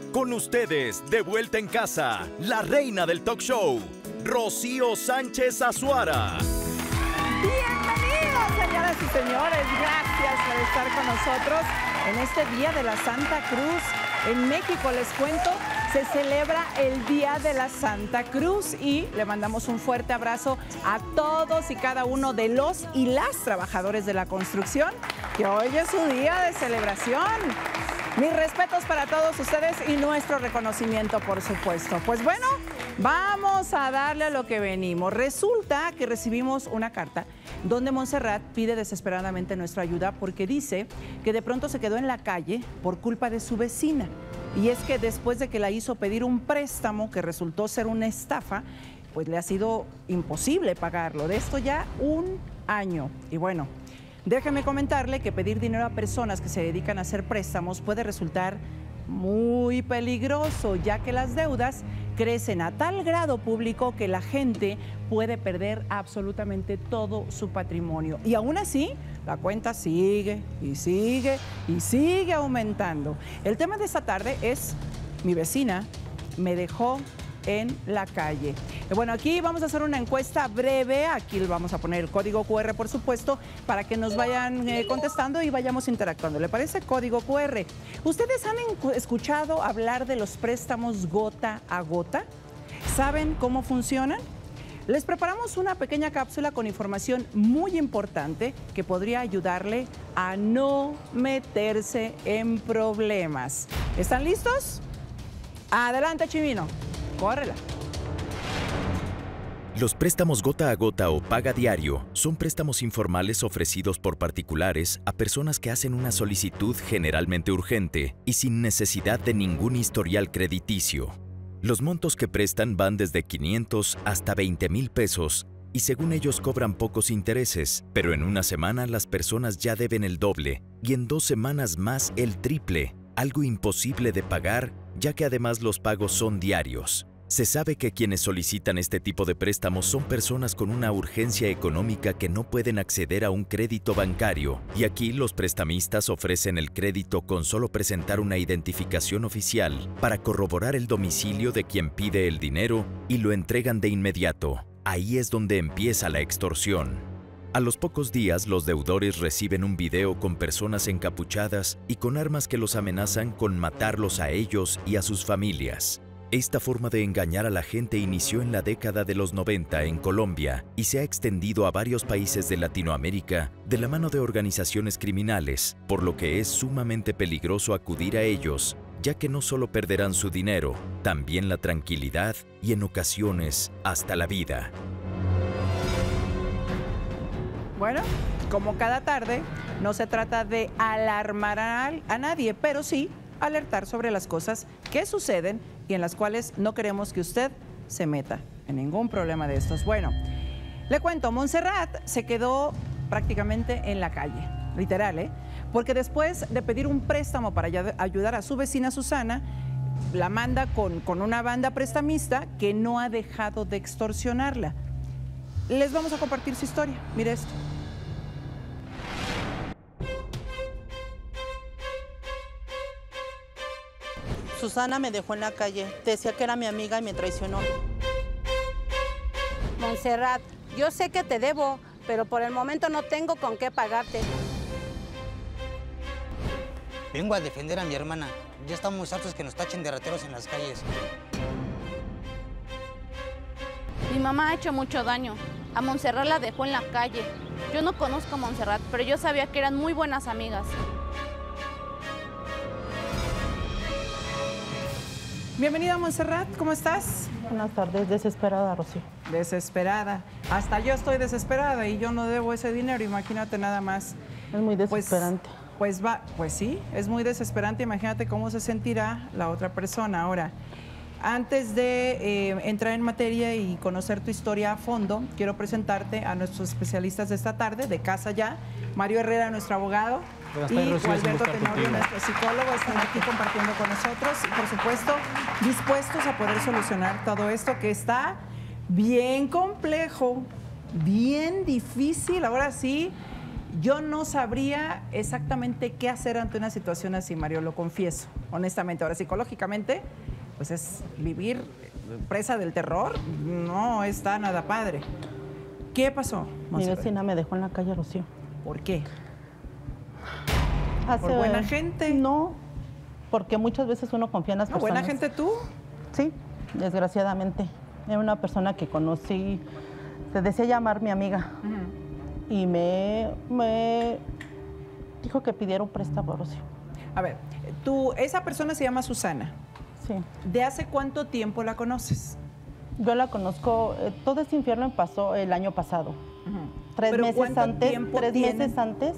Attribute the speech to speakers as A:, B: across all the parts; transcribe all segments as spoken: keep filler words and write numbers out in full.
A: Con ustedes, de vuelta en casa, la reina del talk show, Rocío Sánchez Azuara.
B: Bienvenidos, señoras y señores. Gracias por estar con nosotros en este Día de la Santa Cruz. En México, les cuento, se celebra el Día de la Santa Cruz y le mandamos un fuerte abrazo a todos y cada uno de los y las trabajadores de la construcción, que hoy es su día de celebración. Mis respetos para todos ustedes y nuestro reconocimiento, por supuesto. Pues bueno, vamos a darle a lo que venimos. Resulta que recibimos una carta donde Montserrat pide desesperadamente nuestra ayuda porque dice que de pronto se quedó en la calle por culpa de su vecina. Y es que después de que la hizo pedir un préstamo que resultó ser una estafa, pues le ha sido imposible pagarlo. De esto ya un año. Y bueno, déjeme comentarle que pedir dinero a personas que se dedican a hacer préstamos puede resultar muy peligroso, ya que las deudas crecen a tal grado público que la gente puede perder absolutamente todo su patrimonio. Y aún así, la cuenta sigue y sigue y sigue aumentando. El tema de esta tarde es: mi vecina me dejó en la calle. Y bueno, aquí vamos a hacer una encuesta breve. Aquí vamos a poner el código cu erre, por supuesto, para que nos vayan eh, contestando y vayamos interactuando. ¿Le parece? Código cu erre. ¿Ustedes han escuchado hablar de los préstamos gota a gota? ¿Saben cómo funcionan? Les preparamos una pequeña cápsula con información muy importante que podría ayudarle a no meterse en problemas. ¿Están listos? Adelante, Chimino. Córrela.
A: Los préstamos gota a gota o paga diario son préstamos informales ofrecidos por particulares a personas que hacen una solicitud generalmente urgente y sin necesidad de ningún historial crediticio. Los montos que prestan van desde quinientos hasta veinte mil pesos y según ellos cobran pocos intereses, pero en una semana las personas ya deben el doble y en dos semanas más el triple, algo imposible de pagar ya que además los pagos son diarios. Se sabe que quienes solicitan este tipo de préstamos son personas con una urgencia económica que no pueden acceder a un crédito bancario, y aquí los prestamistas ofrecen el crédito con solo presentar una identificación oficial para corroborar el domicilio de quien pide el dinero y lo entregan de inmediato. Ahí es donde empieza la extorsión. A los pocos días, los deudores reciben un video con personas encapuchadas y con armas que los amenazan con matarlos a ellos y a sus familias. Esta forma de engañar a la gente inició en la década de los noventa en Colombia y se ha extendido a varios países de Latinoamérica de la mano de organizaciones criminales, por lo que es sumamente peligroso acudir a ellos, ya que no solo perderán su dinero, también la tranquilidad y en ocasiones hasta la vida.
B: Bueno, como cada tarde, no se trata de alarmar a, a nadie, pero sí alertar sobre las cosas que suceden y en las cuales no queremos que usted se meta en ningún problema de estos. Bueno, le cuento, Montserrat se quedó prácticamente en la calle, literal, ¿eh? Porque después de pedir un préstamo para ayudar a su vecina Susana, la manda con, con una banda prestamista que no ha dejado de extorsionarla. Les vamos a compartir su historia. Mire esto.
C: Susana me dejó en la calle. Decía que era mi amiga y me traicionó.
D: Montserrat, yo sé que te debo, pero por el momento no tengo con qué pagarte.
E: Vengo a defender a mi hermana. Ya estamos hartos que nos tachen de rateros en las calles.
F: Mi mamá ha hecho mucho daño. A Montserrat la dejó en la calle. Yo no conozco a Montserrat, pero yo sabía que eran muy buenas amigas.
B: Bienvenida, Montserrat, ¿cómo estás?
C: Buenas tardes, desesperada, Rocío.
B: Desesperada. Hasta yo estoy desesperada y yo no debo ese dinero, imagínate nada más.
C: Es muy desesperante.
B: Pues, pues va, pues sí, es muy desesperante, imagínate cómo se sentirá la otra persona. Ahora, antes de eh, entrar en materia y conocer tu historia a fondo, quiero presentarte a nuestros especialistas de esta tarde, de casa ya. Mario Herrera, nuestro abogado,
G: Buenas
B: y
G: tardes, Rocío,
B: Alberto
G: estar
B: Tenorio,
G: contigo.
B: nuestro psicólogo, están aquí compartiendo con nosotros y, por supuesto, dispuestos a poder solucionar todo esto que está bien complejo, bien difícil. Ahora sí, Yo no sabría exactamente qué hacer ante una situación así, Mario, lo confieso, honestamente. Ahora, psicológicamente, pues es vivir presa del terror, no está nada padre. ¿Qué pasó,
C: Mi
B: Montserrat?
C: vecina me dejó en la calle, Rocío.
B: ¿Por qué?
C: Hace-
B: ¿Por buena gente?
C: No, porque muchas veces uno confía en las
B: ¿No,
C: personas.
B: buena gente tú?
C: Sí, desgraciadamente. Era una persona que conocí, se decía llamar mi amiga,
B: Ujú.
C: y me, me dijo que pidiera un préstamo, Rocío.
B: A ver, tú, esa persona se llama Susana.
C: Sí.
B: ¿De hace cuánto tiempo la conoces?
C: Yo la conozco, eh, todo este infierno pasó el año pasado.
B: Ujú.
C: Tres
B: ¿Pero
C: meses
B: cuánto
C: antes,
B: tiempo
C: tres
B: tienen?
C: meses antes,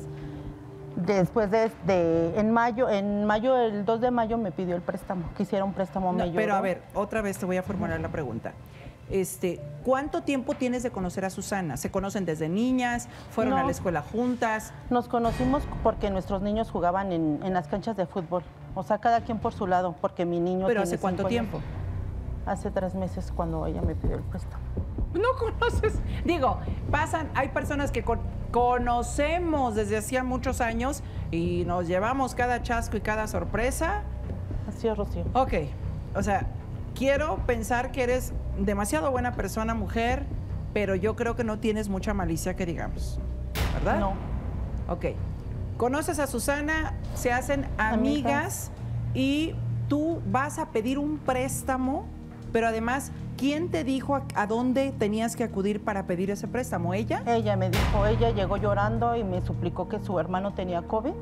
C: después de, de- en mayo, en mayo, el dos de mayo me pidió el préstamo, quisiera un préstamo,
B: No,
C: me
B: pero
C: lloró.
B: a ver, otra vez te voy a formular la pregunta. Este, ¿cuánto tiempo tienes de conocer a Susana? ¿Se conocen desde niñas? ¿Fueron
C: No.
B: a la escuela juntas?
C: Nos conocimos porque nuestros niños jugaban en, en las canchas de fútbol, o sea, cada quien por su lado, porque mi niño
B: ¿Pero
C: tiene
B: hace cuánto
C: cinco años.
B: tiempo?
C: Hace tres meses cuando ella me pidió el préstamo.
B: No conoces. Digo, pasan, hay personas que con- conocemos desde hacía muchos años y nos llevamos cada chasco y cada sorpresa.
C: Así es, Rocío.
B: Ok, o sea, quiero pensar que eres demasiado buena persona, mujer, pero yo creo que no tienes mucha malicia que digamos, ¿verdad?
C: No.
B: Ok. Conoces a Susana, se hacen amigas
C: Amigas.
B: y tú vas a pedir un préstamo, pero además, ¿quién te dijo a, a dónde tenías que acudir para pedir ese préstamo? ¿Ella?
C: Ella me dijo, ella llegó llorando y me suplicó que su hermano tenía COVID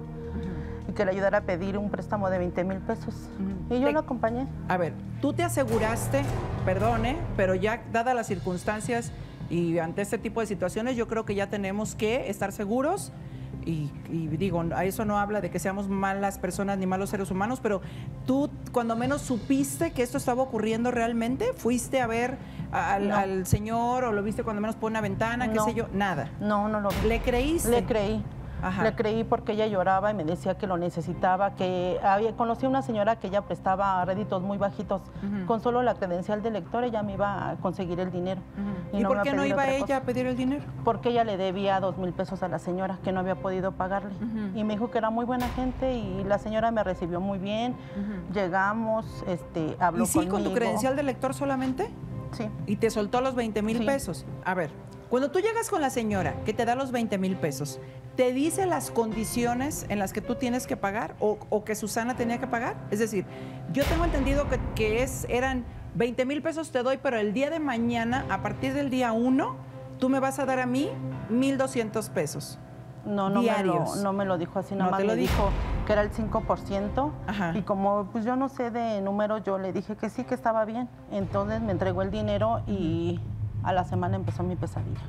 C: y que le ayudara a pedir un préstamo de veinte mil pesos.
B: Ujú.
C: Y yo
B: Te-
C: lo acompañé.
B: A ver, tú te aseguraste, perdone, pero ya dadas las circunstancias y ante este tipo de situaciones, yo creo que ya tenemos que estar seguros. Y, y digo, a eso no habla de que seamos malas personas ni malos seres humanos, pero tú cuando menos supiste que esto estaba ocurriendo realmente, fuiste a ver a- al,
C: No.
B: al señor o lo viste cuando menos por una ventana, qué
C: No.
B: sé yo, nada.
C: No, no lo vi.
B: ¿Le creíste?
C: Le creí.
B: Ajá.
C: Le creí porque ella lloraba y me decía que lo necesitaba, que había, conocí a una señora que ella prestaba réditos muy bajitos.
B: Ujú.
C: Con solo la credencial de lector ella me iba a conseguir el dinero.
B: Ujú.
C: Y
B: ¿Y,
C: no
B: por
C: me ha
B: qué no
C: pedido
B: iba
C: otra
B: ella
C: cosa.
B: a pedir el dinero?
C: Porque ella le debía dos mil pesos a la señora que no había podido pagarle.
B: Ujú.
C: Y me dijo que era muy buena gente y la señora me recibió muy bien.
B: Ujú.
C: Llegamos, este, habló
B: ¿Y sí, con tu
C: conmigo.
B: credencial de lector solamente?
C: Sí.
B: Y te soltó los veinte mil
C: Sí.
B: pesos. A ver, cuando tú llegas con la señora que te da los veinte mil pesos, ¿te dice las condiciones en las que tú tienes que pagar o, o que Susana tenía que pagar? Es decir, yo tengo entendido que, que es, eran veinte mil pesos te doy, pero el día de mañana, a partir del día uno, tú me vas a dar a mí mil doscientos pesos.
C: No, no me, lo,
B: Diarios.
C: no me lo dijo así,
B: No
C: nada más
B: te lo
C: me
B: dijo.
C: dijo que era el cinco por ciento.
B: Ajá.
C: Y como pues yo no sé de números, yo le dije que sí, que estaba bien. Entonces me entregó el dinero y a la semana empezó mi pesadilla.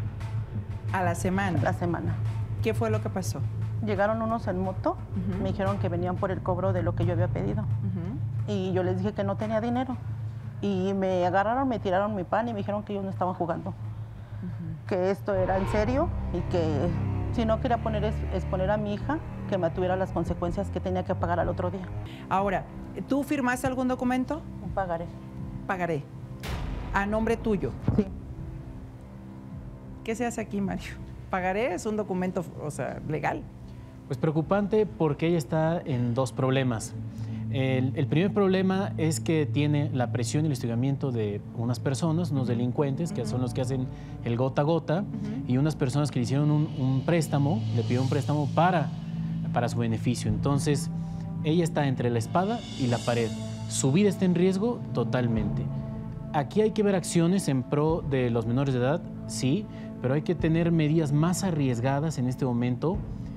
B: A la semana.
C: La semana.
B: ¿Qué fue lo que pasó?
C: Llegaron unos en moto,
B: Ujú.
C: me dijeron que venían por el cobro de lo que yo había pedido.
B: Ujú.
C: Y yo les dije que no tenía dinero. Y me agarraron, me tiraron mi pan y me dijeron que ellos no estaban jugando. Que esto era en serio y que si no quería poner, es- exponer a mi hija, que me tuviera las consecuencias que tenía que pagar al otro día.
B: Ahora, ¿tú firmaste algún documento?
C: Pagaré.
B: Pagaré. A nombre tuyo.
C: Sí.
B: ¿Qué se hace aquí, Mario? Pagaré es un documento, o sea, legal.
G: Pues preocupante porque ella está en dos problemas. El, el primer problema es que tiene la presión y el hostigamiento de unas personas, unos delincuentes, que son los que hacen el gota a gota, y unas personas que le hicieron un, un préstamo, le pidieron un préstamo para, para su beneficio. Entonces, ella está entre la espada y la pared. Su vida está en riesgo totalmente. Aquí hay que ver acciones en pro de los menores de edad, sí, pero hay que tener medidas más arriesgadas en este momento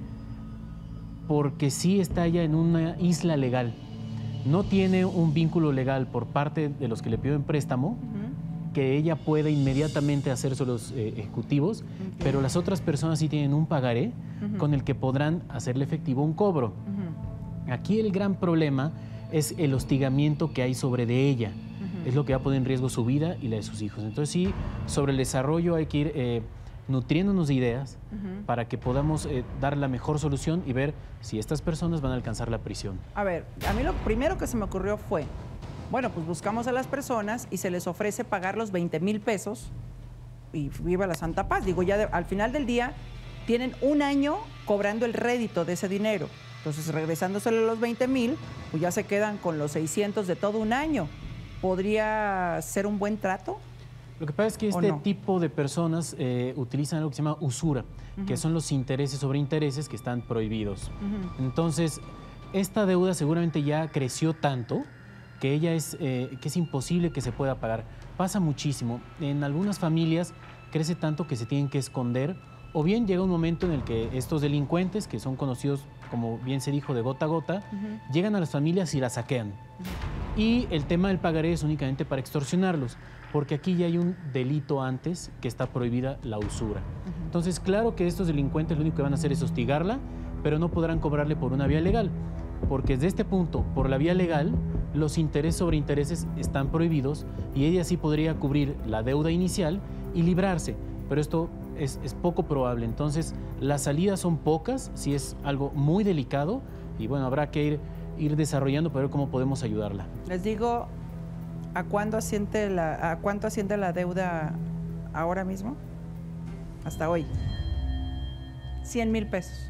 G: porque sí está ella en una isla legal. No tiene un vínculo legal por parte de los que le piden préstamo, que ella pueda inmediatamente hacerse los eh, ejecutivos, pero las otras personas sí tienen un pagaré con el que podrán hacerle efectivo un cobro. Aquí el gran problema es el hostigamiento que hay sobre de ella. Es lo que va a poner en riesgo su vida y la de sus hijos. Entonces sí, sobre el desarrollo hay que ir eh, nutriéndonos de ideas para que podamos eh, dar la mejor solución y ver si estas personas van a alcanzar la prisión.
B: A ver, a mí lo primero que se me ocurrió fue, bueno, pues buscamos a las personas y se les ofrece pagar los veinte mil pesos y viva la santa paz. Digo, ya de- al final del día, tienen un año cobrando el rédito de ese dinero. Entonces, regresándosele los veinte mil, pues ya se quedan con los seiscientos de todo un año. ¿Podría ser un buen trato?
G: Lo que pasa es que este no? tipo de personas eh, utilizan algo que se llama usura, uh-huh. que son los intereses sobre intereses que están prohibidos. Uh-huh. Entonces, esta deuda seguramente ya creció tanto que ella es, eh, que es imposible que se pueda pagar. Pasa muchísimo. En algunas familias crece tanto que se tienen que esconder, o bien llega un momento en el que estos delincuentes, que son conocidos, como bien se dijo, de gota a gota, uh-huh. llegan a las familias y las saquean. Uh-huh. Y el tema del pagaré es únicamente para extorsionarlos, porque aquí ya hay un delito antes que está prohibida la usura. Uh-huh. Entonces, claro que estos delincuentes lo único que van a hacer es hostigarla, pero no podrán cobrarle por una vía legal, porque desde este punto, por la vía legal, los intereses sobre intereses están prohibidos y ella sí podría cubrir la deuda inicial y librarse, pero esto es, es poco probable. Entonces, las salidas son pocas, sí es algo muy delicado y bueno, habrá que ir, ir desarrollando para ver cómo podemos ayudarla.
B: Les digo, ¿a cuánto asciende la, a cuánto asciende la deuda ahora mismo? Hasta hoy. cien mil pesos.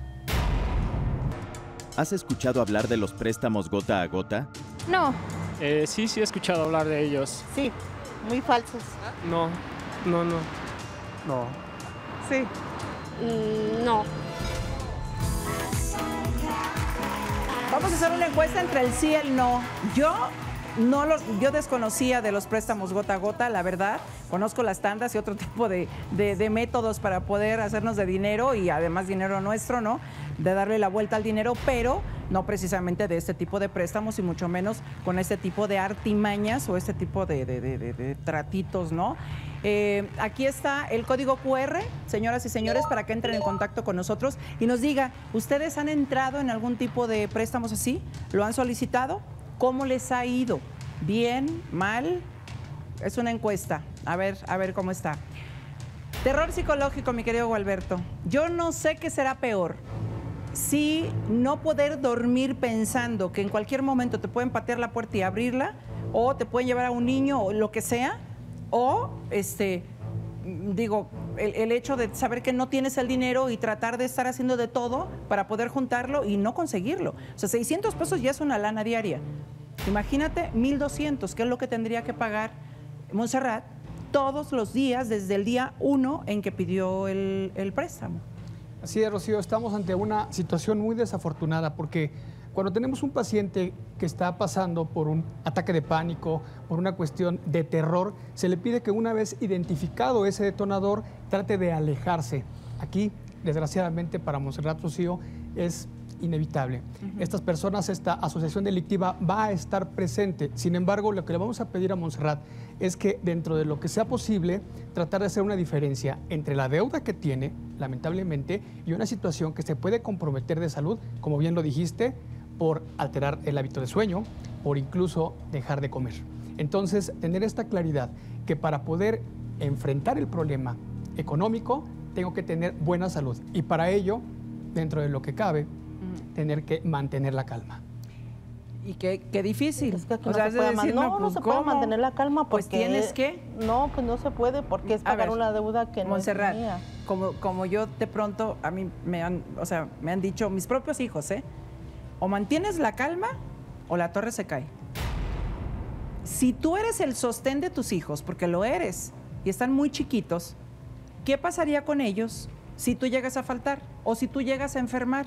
A: ¿Has escuchado hablar de los préstamos gota a gota?
H: No.
I: Eh, sí, sí he escuchado hablar de ellos.
C: Sí, muy falsos.
I: No, no, no. No.
B: Sí.
H: Mm, no.
B: Vamos a hacer una encuesta entre el sí y el no. Yo no los, yo desconocía de los préstamos gota a gota, la verdad. Conozco las tandas y otro tipo de, de, de métodos para poder hacernos de dinero y además dinero nuestro, ¿no? De darle la vuelta al dinero, pero no precisamente de este tipo de préstamos y mucho menos con este tipo de artimañas o este tipo de, de, de, de, de tratitos, ¿no? Eh, aquí está el código cu erre, señoras y señores, para que entren en contacto con nosotros y nos diga, ¿ustedes han entrado en algún tipo de préstamos así? ¿Lo han solicitado? ¿Cómo les ha ido? ¿Bien? ¿Mal? Es una encuesta. A ver, a ver cómo está. Terror psicológico, mi querido Gualberto. Yo no sé qué será peor. Si no poder dormir pensando que en cualquier momento te pueden patear la puerta y abrirla, o te pueden llevar a un niño o lo que sea, o este, digo, el, el hecho de saber que no tienes el dinero y tratar de estar haciendo de todo para poder juntarlo y no conseguirlo. O sea, seiscientos pesos ya es una lana diaria. Imagínate mil doscientos, que es lo que tendría que pagar Montserrat todos los días desde el día uno en que pidió el, el préstamo.
J: Así es, Rocío, estamos ante una situación muy desafortunada porque cuando tenemos un paciente que está pasando por un ataque de pánico, por una cuestión de terror, se le pide que una vez identificado ese detonador, trate de alejarse. Aquí, desgraciadamente para Montserrat, Rocío, es inevitable. Uh-huh. Estas personas, esta asociación delictiva va a estar presente. Sin embargo, lo que le vamos a pedir a Montserrat es que dentro de lo que sea posible, tratar de hacer una diferencia entre la deuda que tiene, lamentablemente, y una situación que se puede comprometer de salud, como bien lo dijiste, por alterar el hábito de sueño, por incluso dejar de comer. Entonces, tener esta claridad que para poder enfrentar el problema económico, tengo que tener buena salud. Y para ello, dentro de lo que cabe, tener que mantener la calma.
B: Y qué, qué difícil.
C: Es que aquí
B: o
C: no
B: sea,
C: se puede,
B: decir,
C: no,
B: no, pues,
C: no se puede
B: ¿cómo?
C: mantener la calma porque...
B: Pues tienes que...
C: No, pues no se puede porque es pagar
B: ver,
C: una deuda que no
B: Montserrat,
C: es mía.
B: Como, como yo de pronto, a mí me han, o sea, me han dicho mis propios hijos, ¿eh? O mantienes la calma o la torre se cae. Si tú eres el sostén de tus hijos, porque lo eres, y están muy chiquitos, ¿qué pasaría con ellos si tú llegas a faltar o si tú llegas a enfermar?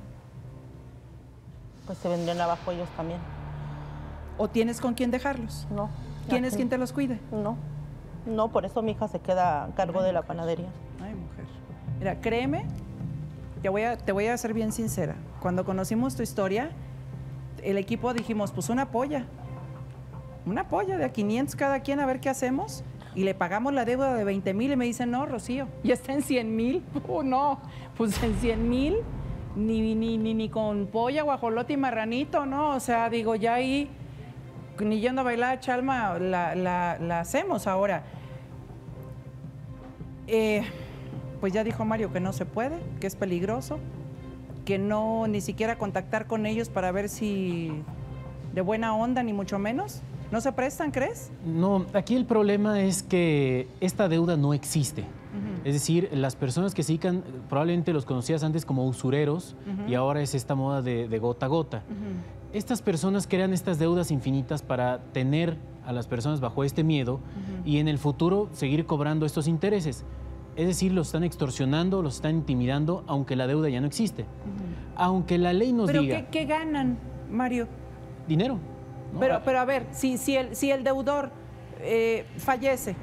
C: Pues se vendrían abajo ellos también.
B: ¿O tienes con quién dejarlos?
C: No.
B: ¿Quién es quien te los cuide?
C: No. No, por eso mi hija se queda a cargo Ay, de la panadería.
B: Ay, mujer. Mira, créeme, te voy, a, te voy a ser bien sincera. Cuando conocimos tu historia, el equipo dijimos, pues una polla. Una polla de a quinientos cada quien, a ver qué hacemos. Y le pagamos la deuda de veinte mil y me dicen, no, Rocío, ya está en cien mil. Oh, no, pues en cien mil, ni, ni, ni, ni con polla, guajolote y marranito, ¿no? O sea, digo, ya ahí, ni yendo a bailar a Chalma, la, la, la hacemos ahora. Eh, pues ya dijo Mario que no se puede, que es peligroso, que no ni siquiera contactar con ellos para ver si de buena onda, ni mucho menos. ¿No se prestan, crees?
G: No, aquí el problema es que esta deuda no existe. Uh-huh. Es decir, las personas que se dedican, probablemente los conocías antes como usureros, uh-huh. y ahora es esta moda de, de gota a gota. Uh-huh. Estas personas crean estas deudas infinitas para tener a las personas bajo este miedo, uh-huh. y en el futuro seguir cobrando estos intereses. Es decir, los están extorsionando, los están intimidando, aunque la deuda ya no existe. Uh-huh. Aunque la ley nos
B: ¿Pero
G: diga...
B: ¿Pero qué, qué ganan, Mario?
G: Dinero. ¿no?
B: Pero, pero a ver, si, si, el, si el deudor eh, fallece,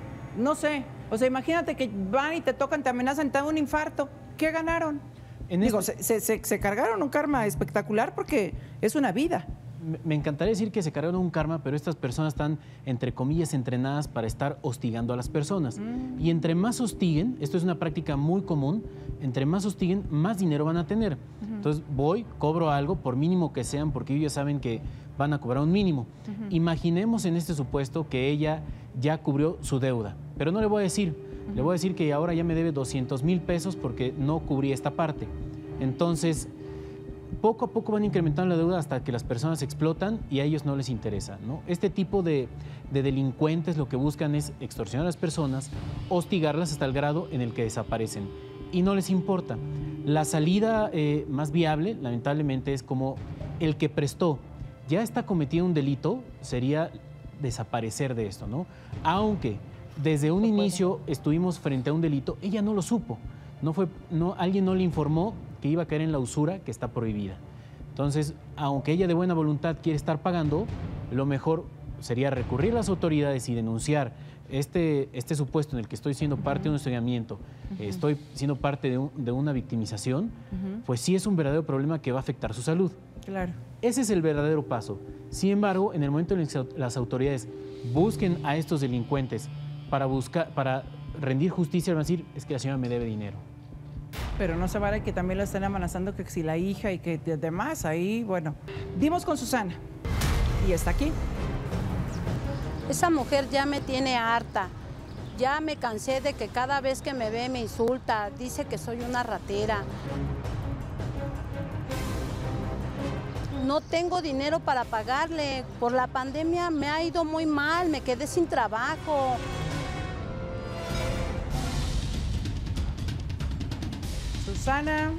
B: no sé, o sea, imagínate que van y te tocan, te amenazan, te dan un infarto, ¿qué ganaron? En Digo, este... se, se, se cargaron un karma espectacular porque es una vida.
G: Me encantaría decir que se cargaron un karma, pero estas personas están, entre comillas, entrenadas para estar hostigando a las personas. Mm. Y entre más hostiguen, esto es una práctica muy común, entre más hostiguen, más dinero van a tener. Uh-huh. Entonces voy, cobro algo, por mínimo que sean, porque ellos ya saben que van a cobrar un mínimo. Uh-huh. Imaginemos en este supuesto que ella ya cubrió su deuda, pero no le voy a decir, uh-huh. le voy a decir que ahora ya me debe doscientos mil pesos porque no cubrí esta parte. Entonces... poco a poco van incrementando la deuda hasta que las personas explotan y a ellos no les interesa, ¿no? Este tipo de, de delincuentes lo que buscan es extorsionar a las personas, hostigarlas hasta el grado en el que desaparecen y no les importa. La salida eh, más viable, lamentablemente, es como el que prestó ya está cometiendo un delito, sería desaparecer de esto, ¿no? Aunque desde un inicio estuvimos frente a un delito, ella no lo supo, no fue, no, alguien no le informó que iba a caer en la usura que está prohibida. Entonces, aunque ella de buena voluntad quiere estar pagando, lo mejor sería recurrir a las autoridades y denunciar este, este supuesto en el que estoy siendo parte uh-huh. de un hostigamiento, uh-huh. eh, estoy siendo parte de, un, de una victimización, uh-huh. pues sí es un verdadero problema que va a afectar su salud.
B: Claro.
G: Ese es el verdadero paso. Sin embargo, en el momento en el que las autoridades busquen a estos delincuentes para, buscar, para rendir justicia, van a decir, es que la señora me debe dinero.
B: Pero no se vale que también la estén amenazando que si la hija y que demás, ahí, bueno. Dimos con Susana y está aquí.
D: Esa mujer ya me tiene harta. Ya me cansé de que cada vez que me ve me insulta, dice que soy una ratera. No tengo dinero para pagarle. Por la pandemia me ha ido muy mal, me quedé sin trabajo.
B: Susana,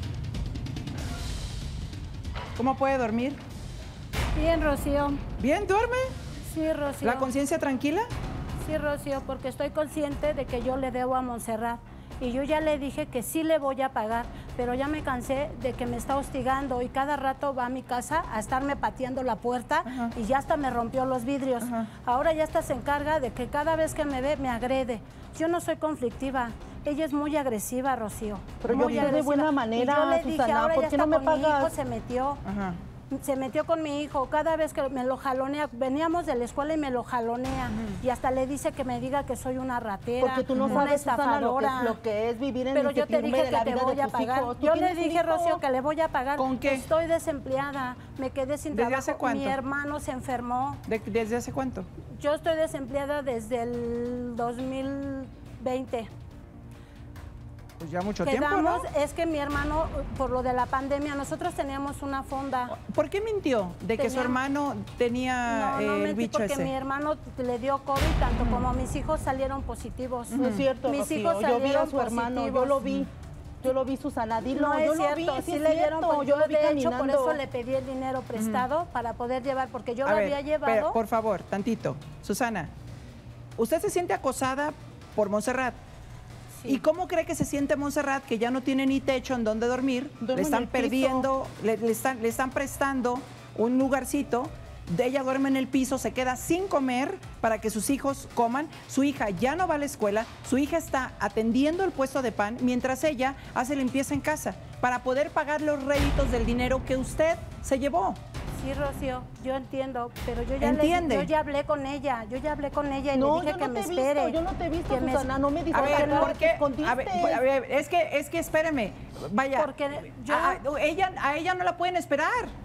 B: ¿cómo puede dormir?
H: Bien, Rocío.
B: ¿Bien? ¿Duerme?
H: Sí, Rocío.
B: ¿La conciencia tranquila?
H: Sí, Rocío, porque estoy consciente de que yo le debo a Montserrat. Y yo ya le dije que sí le voy a pagar, pero ya me cansé de que me está hostigando y cada rato va a mi casa a estarme pateando la puerta. Ajá. Y ya hasta me rompió los vidrios. Ajá. Ahora ya hasta se encarga de que cada vez que me ve me agrede. Yo no soy conflictiva. Ella es muy agresiva, Rocío.
C: Pero
H: muy
C: yo de buena manera,
H: y yo le
C: Susana,
H: dije, ahora
C: ¿por
H: ya
C: qué
H: está
C: no me
H: con
C: pagas?
H: mi hijo, se metió. Ajá. Se metió con mi hijo, cada vez que me lo jalonea, veníamos de la escuela y me lo jalonea, uh-huh. y hasta le dice que me diga que soy una ratera,
C: porque tú no
H: una
C: sabes,
H: estafadora.
C: Susana, lo que, lo que es vivir en
H: Pero yo te dije
C: de la
H: que te
C: vida
H: voy
C: de
H: a
C: tus
H: pagar.
C: hijos.
H: Yo le dije, Rocío, que le voy a pagar.
B: ¿Con qué?
H: Estoy desempleada, me quedé sin
B: ¿Desde
H: trabajo.
B: hace cuánto?
H: Mi hermano se enfermó.
B: ¿De, ¿Desde hace cuánto?
H: Yo estoy desempleada desde el dos mil veinte.
B: Pues ya mucho
H: Quedamos,
B: tiempo, ¿no?
H: Es que mi hermano, por lo de la pandemia, nosotros teníamos una fonda.
B: ¿Por qué mintió? ¿De
H: Tenía...
B: que su hermano tenía
H: no, no,
B: el
H: mentí
B: bicho
H: porque
B: ese?
H: mi hermano le dio COVID, tanto mm. como mis hijos salieron positivos.
C: No es cierto,
H: mis
C: Rocío,
H: hijos
C: yo vi a su
H: positivos.
C: hermano, yo lo vi. Yo lo vi, Susana, dilo,
H: no
C: yo
H: es
C: lo
H: cierto,
C: vi,
H: sí,
C: sí
H: le dieron,
C: cierto,
H: pues,
C: yo lo vi
H: de
C: caminando.
H: hecho, por eso le pedí el dinero prestado, mm. para poder llevar, porque yo
B: a
H: lo
B: ver,
H: había llevado.
B: Pero, por favor, tantito. Susana, ¿usted se siente acosada por Montserrat? Sí. ¿Y cómo cree que se siente Montserrat, que ya no tiene ni techo en donde dormir? Duerme le están perdiendo, le, le, están, le están prestando un lugarcito, de ella duerme en el piso, se queda sin comer para que sus hijos coman. Su hija ya no va a la escuela, su hija está atendiendo el puesto de pan, mientras ella hace limpieza en casa, para poder pagar los réditos del dinero que usted se llevó.
H: Sí, Rocío, yo entiendo, pero yo ya,
B: ¿Entiende?
H: le, yo ya hablé con ella, yo ya hablé con ella y
C: no,
H: le dije
C: yo
H: que
C: no
H: me
C: te he
H: espere.
C: Visto, yo no te he visto,
H: que
C: Susana,
H: me...
C: no me dices
B: a ver,
C: ¿por
B: qué?
C: escondiste?
B: A ver, a ver, es que, es que espéreme, vaya,
H: porque yo...
B: a, a, ella, a ella no la pueden esperar.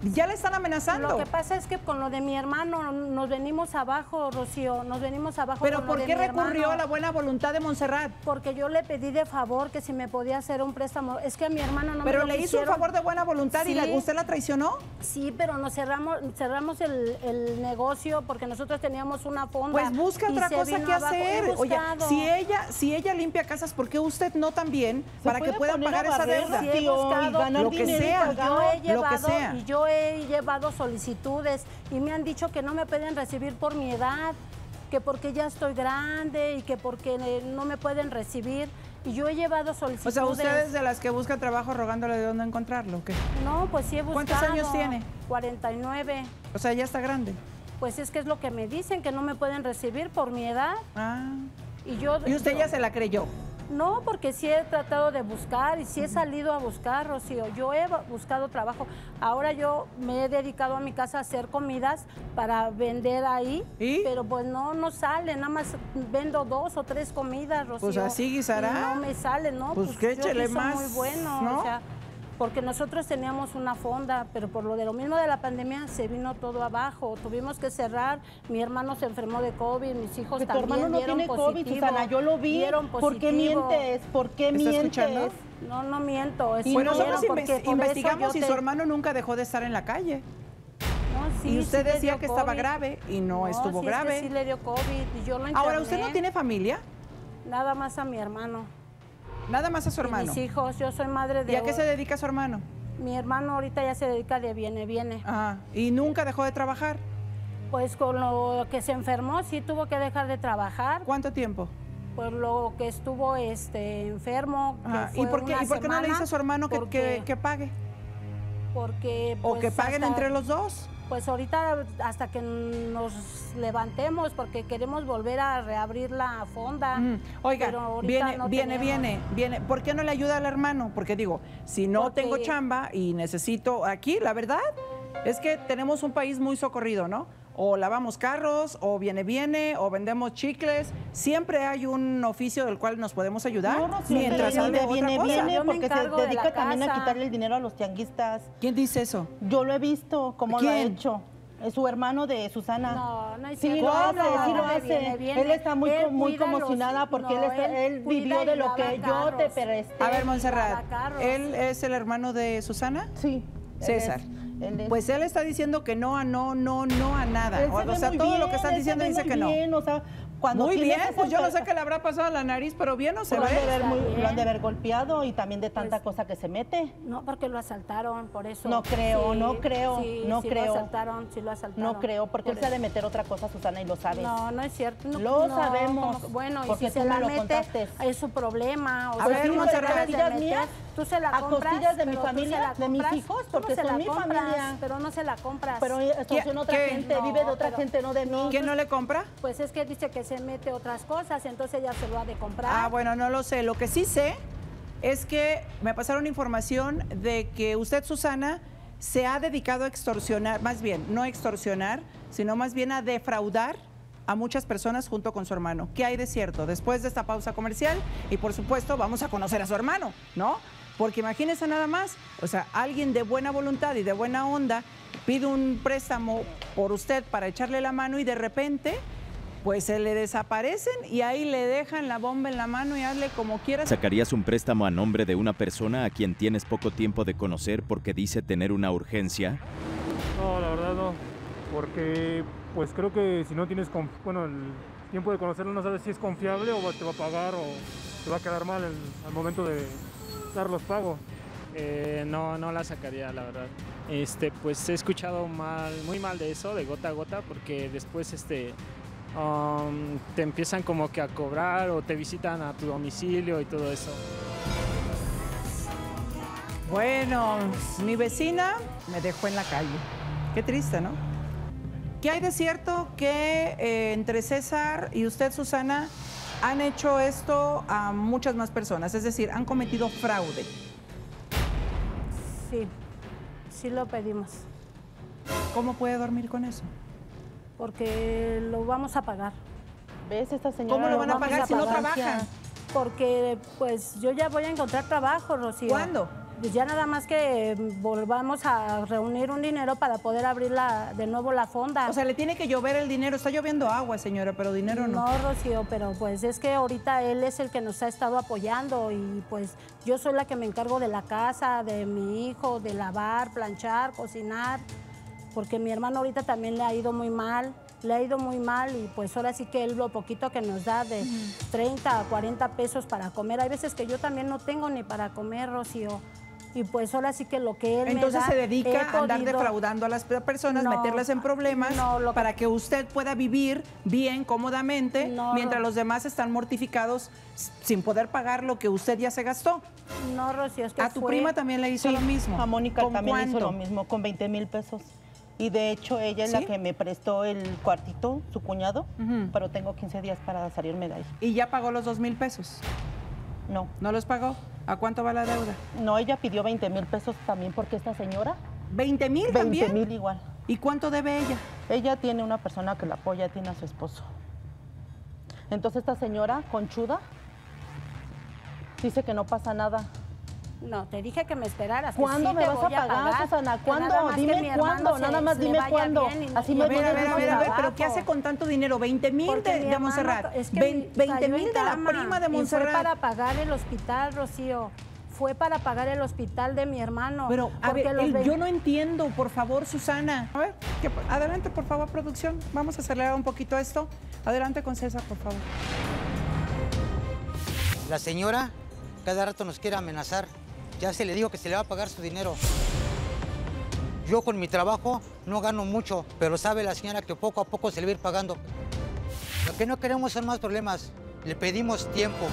B: Ya le están amenazando.
H: Lo que pasa es que con lo de mi hermano nos venimos abajo, Rocío, nos venimos abajo.
B: ¿Pero
H: con
B: por
H: lo de
B: qué
H: mi
B: recurrió
H: hermano.
B: a la buena voluntad de Montserrat?
H: Porque yo le pedí de favor que si me podía hacer un préstamo. Es que a mi hermano no
B: Pero
H: me lo
B: le hizo un
H: quisieron.
B: favor de buena voluntad
H: Sí.
B: y la- usted la traicionó.
H: Sí, pero nos cerramos, cerramos el, el negocio porque nosotros teníamos una fonda.
B: Pues busca
H: y
B: otra
H: se
B: cosa
H: vino
B: que
H: abajo.
B: hacer.
H: He
B: Oye,
H: buscado.
B: si ella, si ella limpia casas, ¿por qué usted no también? Para que
C: puede
B: puedan
C: poner
B: pagar
C: a
B: esa
C: barrer,
B: deuda.
H: Sí, he buscado,
C: ganar
B: lo que
C: dinero y
B: sea,
C: pagar.
H: yo he
B: lo que
H: llevado,
B: sea.
H: y yo he llevado solicitudes y me han dicho que no me pueden recibir por mi edad, que porque ya estoy grande y que porque eh, no me pueden recibir. Y yo he llevado
B: O
H: solicitudes.
B: sea, usted es de las que busca trabajo rogándole de dónde encontrarlo, ¿o qué?
H: No, pues sí he buscado.
B: ¿Cuántos años tiene?
H: cuarenta y nueve.
B: O sea, ya está grande.
H: Pues es que es lo que me dicen, que no me pueden recibir por mi edad.
B: Ah.
H: Y yo...
B: Y usted
H: yo-
B: ya se la creyó.
H: No, porque sí he tratado de buscar y sí he salido a buscar, Rocío. Yo he buscado trabajo. Ahora yo me he dedicado a mi casa a hacer comidas para vender ahí.
B: ¿Y?
H: Pero pues no, no sale. Nada más vendo dos o tres comidas, Rocío.
B: Pues así guisará.
H: Y no me sale, ¿no?
B: Pues que
H: yo
B: échele
H: guiso
B: más,
H: muy bueno,
B: ¿no?
H: o sea, porque nosotros teníamos una fonda, pero por lo de lo mismo de la pandemia se vino todo abajo. Tuvimos que cerrar. Mi hermano se enfermó de COVID, mis hijos
C: Que tu
H: también
C: hermano no
H: dieron
C: tiene
H: positivo.
C: COVID, Susana, yo lo vi.
H: Dieron
C: ¿Por qué
H: positivo.
C: mientes? ¿Por qué
B: ¿Está
C: mientes?
B: escuchando?
H: No, no miento. Es
B: Bueno,
H: dieron
B: nosotros
H: porque
B: inves-
H: por
B: investigamos
H: eso
B: y
H: yo
B: su
H: te-
B: hermano nunca dejó de estar en la calle.
H: No, sí,
B: y usted
H: sí le
B: decía
H: dio
B: que estaba
H: COVID.
B: grave y no, estuvo
H: sí,
B: grave.
H: Es que sí le dio COVID y yo lo interné.
B: Ahora, ¿usted no tiene familia?
H: Nada más a mi hermano.
B: Nada más a su
H: Y
B: hermano.
H: mis hijos, yo soy madre de...
B: ¿Y a qué se dedica su hermano?
H: Mi hermano ahorita ya se dedica de viene, viene.
B: Ajá. ¿Y nunca dejó de trabajar?
H: Pues con lo que se enfermó sí tuvo que dejar de trabajar.
B: ¿Cuánto tiempo?
H: Por lo que estuvo este, enfermo. que
B: Ajá. ¿Y
H: fue
B: por qué,
H: una
B: ¿y por qué no le
H: semana,
B: dice a su hermano que,
H: porque-
B: que, que pague?
H: Porque...
B: ¿O
H: pues,
B: que paguen
H: hasta-
B: entre los dos?
H: Pues ahorita hasta que nos levantemos porque queremos volver a reabrir la fonda.
B: Mm. Oiga,
H: pero ahorita
B: viene,
H: no
B: viene,
H: tenemos.
B: viene, viene. ¿Por qué no le ayuda al hermano? Porque digo, si no
H: Porque-
B: tengo chamba y necesito aquí, la verdad es que tenemos un país muy socorrido, ¿no? O lavamos carros, o viene, viene, o vendemos chicles. Siempre hay un oficio del cual nos podemos ayudar
C: No, no, sí,
B: mientras
C: pero
B: algo
C: de
B: otra
C: viene,
B: cosa.
C: viene,
H: Yo me
C: porque se
H: encargo de
C: dedica
H: la
C: también a
H: casa.
C: quitarle el dinero a los tianguistas.
B: ¿Quién dice eso?
C: Yo lo he visto, cómo lo ha
B: ¿Quién?
C: hecho. Es su hermano de Susana.
H: No, no es
C: Sí
H: cierto.
C: lo hace,
H: No,
C: sí lo
H: viene,
C: hace.
H: viene.
C: Él está muy,
H: Él
C: co- muy
H: cuida
C: como
H: los-
C: si nada porque
H: no,
C: él, está- él
H: cuida
C: vivió
H: y
C: de lo
H: lava
C: que yo
H: carros.
C: te presté.
B: A ver, Montserrat,
H: Lavacarros.
B: ¿él es el hermano de Susana?
C: Sí. él
B: César.
C: es- él es-
B: Pues él está diciendo que no a no, no, no a nada.
C: Él se
B: O,
C: ve
B: o sea,
C: muy
B: todo lo
C: bien,
B: que están
C: él se
B: diciendo
C: ve
B: dice
C: muy
B: que no.
C: bien, o sea, cuando
B: Muy
C: tienes
B: bien,
C: esa
B: pues yo no sé
C: enfermedad-
B: qué le habrá pasado a la nariz, pero bien no se
C: Lo han, de
B: ve.
C: haber muy-
H: Está
C: lo han de
H: bien.
C: haber golpeado y también de tanta
H: Pues-
C: cosa que se mete.
H: No, porque lo asaltaron, por eso.
C: No creo, no creo,
H: sí,
C: no
H: sí
C: creo.
H: lo asaltaron, sí lo asaltaron.
C: No creo, porque él
H: Por
C: se ha de
H: eso.
C: meter otra cosa, Susana, y lo sabes.
H: No, no es cierto. No,
C: Lo
H: no,
C: sabemos,
H: como- Bueno, y
C: porque
H: si
C: tú
H: se
C: me
H: la
C: lo
H: mete,
C: contaste.
H: es su problema. O
B: A
H: sea,
B: ver,
H: tú no
B: Montserrat.
H: te debes de
C: ¿Costillas
H: meter.
C: mías?
H: Tú se la
C: ¿A
H: compras.
C: costillas de mi
H: pero tú
C: familia?
H: se la
C: ¿De mis
H: compras,
C: hijos?
H: tú no
C: Porque
H: se
C: son
H: la
C: mi
H: compras,
C: familia.
H: Pero no se la compras.
C: Pero extorsiona otra
B: ¿Qué?
C: gente,
H: No,
C: vive de otra
H: pero-
C: gente, no de mí.
B: ¿Quién no le compra?
H: Pues es que dice que se mete otras cosas, entonces ella se lo ha de comprar.
B: Ah, bueno, no lo sé. Lo que sí sé es que me pasaron información de que usted, Susana, se ha dedicado a extorsionar, más bien, no extorsionar, sino más bien a defraudar a muchas personas junto con su hermano. ¿Qué hay de cierto? Después de esta pausa comercial y por supuesto vamos a conocer a su hermano, ¿no? Porque imagínense nada más, o sea, alguien de buena voluntad y de buena onda pide un préstamo por usted para echarle la mano y de repente pues se le desaparecen y ahí le dejan la bomba en la mano y hazle como quieras.
A: ¿Sacarías un préstamo a nombre de una persona a quien tienes poco tiempo de conocer porque dice tener una urgencia?
I: No, la verdad no, porque pues creo que si no tienes, conf- bueno, el tiempo de conocerlo no sabes si es confiable o va- te va a pagar o te va a quedar mal el- al momento de dar los pagos.
K: Eh, no, no la sacaría, la verdad. Este, pues he escuchado mal, muy mal de eso, de gota a gota, porque después este, um, te empiezan como que a cobrar o te visitan a tu domicilio y todo eso.
B: Bueno, mi vecina me dejó en la calle. Qué triste, ¿no? ¿Qué hay de cierto que eh, entre César y usted, Susana, han hecho esto a muchas más personas? Es decir, han cometido fraude.
H: Sí, sí lo pedimos,
B: ¿Cómo puede dormir con eso?
H: porque lo vamos a pagar.
C: ¿Ves? Esta señora
B: ¿Cómo lo van a
H: vamos
B: pagar
H: a
B: si no
H: pagar.
B: trabajan?
H: Porque pues yo ya voy a encontrar trabajo, Rocío.
B: ¿Cuándo?
H: pues ya nada más que volvamos a reunir un dinero para poder abrir la, de nuevo la fonda.
B: O sea, le tiene que llover el dinero. Está lloviendo agua, señora, pero dinero no.
H: No, Rocío, pero pues es que ahorita él es el que nos ha estado apoyando y pues yo soy la que me encargo de la casa, de mi hijo, de lavar, planchar, cocinar, porque mi hermano ahorita también le ha ido muy mal. Le ha ido muy mal y pues ahora sí que él lo poquito que nos da de treinta a cuarenta pesos para comer. Hay veces que yo también no tengo ni para comer, Rocío. Y pues ahora sí que lo que él
B: Entonces
H: me da,
B: se dedica
H: he
B: a andar
H: podido...
B: defraudando a las personas,
H: No,
B: meterlas en problemas
H: no, lo que-
B: para que usted pueda vivir bien, cómodamente,
H: No,
B: mientras
H: Ro-
B: los demás están mortificados sin poder pagar lo que usted ya se gastó.
H: No, Rocío, es que
B: A tu
H: fue-
B: prima también le hizo
C: Sí,
B: lo mismo.
C: A Mónica
B: ¿Con
C: también le hizo
B: cuánto?
C: lo mismo, con veinte mil pesos. Y de hecho ella es
B: ¿Sí?
C: la que me prestó el cuartito, su cuñado,
B: Ujú.
C: pero tengo quince días para salirme de ahí.
B: ¿Y ya pagó los dos mil pesos?
C: No.
B: ¿No los pagó? ¿A cuánto va la deuda?
C: No, ella pidió veinte mil pesos también porque esta señora...
B: ¿veinte mil
C: veinte
B: también?
C: mil igual.
B: ¿Y cuánto debe ella?
C: Ella tiene una persona que la apoya, tiene a su esposo. Entonces esta señora, conchuda, dice que no pasa nada.
H: No, te dije que me esperaras. que
C: ¿Cuándo
H: sí
C: me
H: te
C: vas a
H: voy
C: pagar, Susana?
H: que
C: ¿Cuándo?
H: nada más que
C: Dime
H: mi hermano
C: cuándo,
H: se-
C: nada más
H: le
C: dime
H: vaya
C: cuándo.
H: bien y-
C: Así
H: y
C: me
B: A ver, a
C: pones
B: ver, a
C: más
B: ver, a ver, pero
C: trabajo.
B: ¿qué hace con tanto dinero? veinte mil
H: Porque
B: de,
H: mi
B: de
H: hermano-
B: Montserrat.
H: es que
B: veinte
H: cayó en
B: mil de la
H: cama
B: prima de
H: y
B: Montserrat.
H: fue para pagar el hospital, Rocío. Fue para pagar el hospital de mi hermano.
B: Pero, a
H: porque
B: ver,
H: los
B: el-
H: ve-
B: yo no entiendo, por favor, Susana. A ver, que- adelante, por favor, producción. Vamos a acelerar un poquito esto. Adelante con César, por favor.
E: La señora cada rato nos quiere amenazar. Ya se le dijo que se le va a pagar su dinero. Yo con mi trabajo no gano mucho, pero sabe la señora que poco a poco se le va a ir pagando. Lo que no queremos son más problemas. Le pedimos tiempo.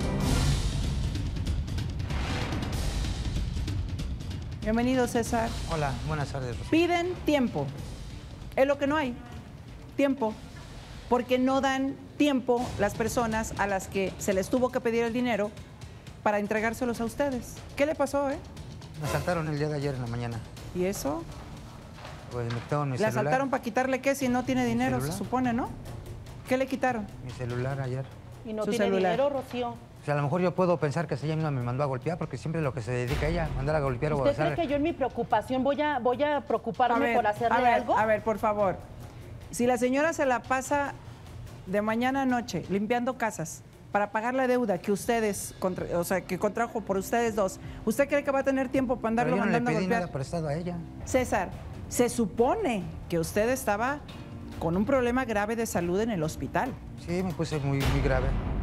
B: Bienvenido, César.
E: Hola, buenas tardes, Rosy.
B: Piden tiempo. Es lo que no hay. Tiempo. Porque no dan tiempo las personas a las que se les tuvo que pedir el dinero para entregárselos a ustedes. ¿Qué le pasó, eh?
E: Me asaltaron el día de ayer en la mañana.
B: ¿Y eso?
E: Pues me quitaron mi
B: ¿Le
E: celular.
B: asaltaron para quitarle qué si no tiene
E: ¿Mi
B: dinero,
E: celular?
B: se supone, no? ¿Qué le quitaron?
E: Mi celular ayer.
C: Y no
B: Su
C: tiene
B: celular.
C: dinero, Rocío.
E: O sea, a lo mejor yo puedo pensar que ella misma me mandó a golpear, porque siempre lo que se dedica a ella, mandar a golpear o a
C: ¿Usted cree
E: hacer...
C: que yo en mi preocupación voy a, voy a preocuparme
B: A ver,
C: por hacerle
B: a ver,
C: algo?
B: A ver, por favor. Si la señora se la pasa de mañana a noche limpiando casas para pagar la deuda que ustedes, contra- o sea, que contrajo por ustedes dos, ¿usted cree que va a tener tiempo para
E: Pero
B: andarlo
E: yo no le
B: mandando a
E: pedí
B: golpear?
E: nada prestado a ella.
B: César, se supone que usted estaba con un problema grave de salud en el hospital
E: Sí, me puse muy, muy grave.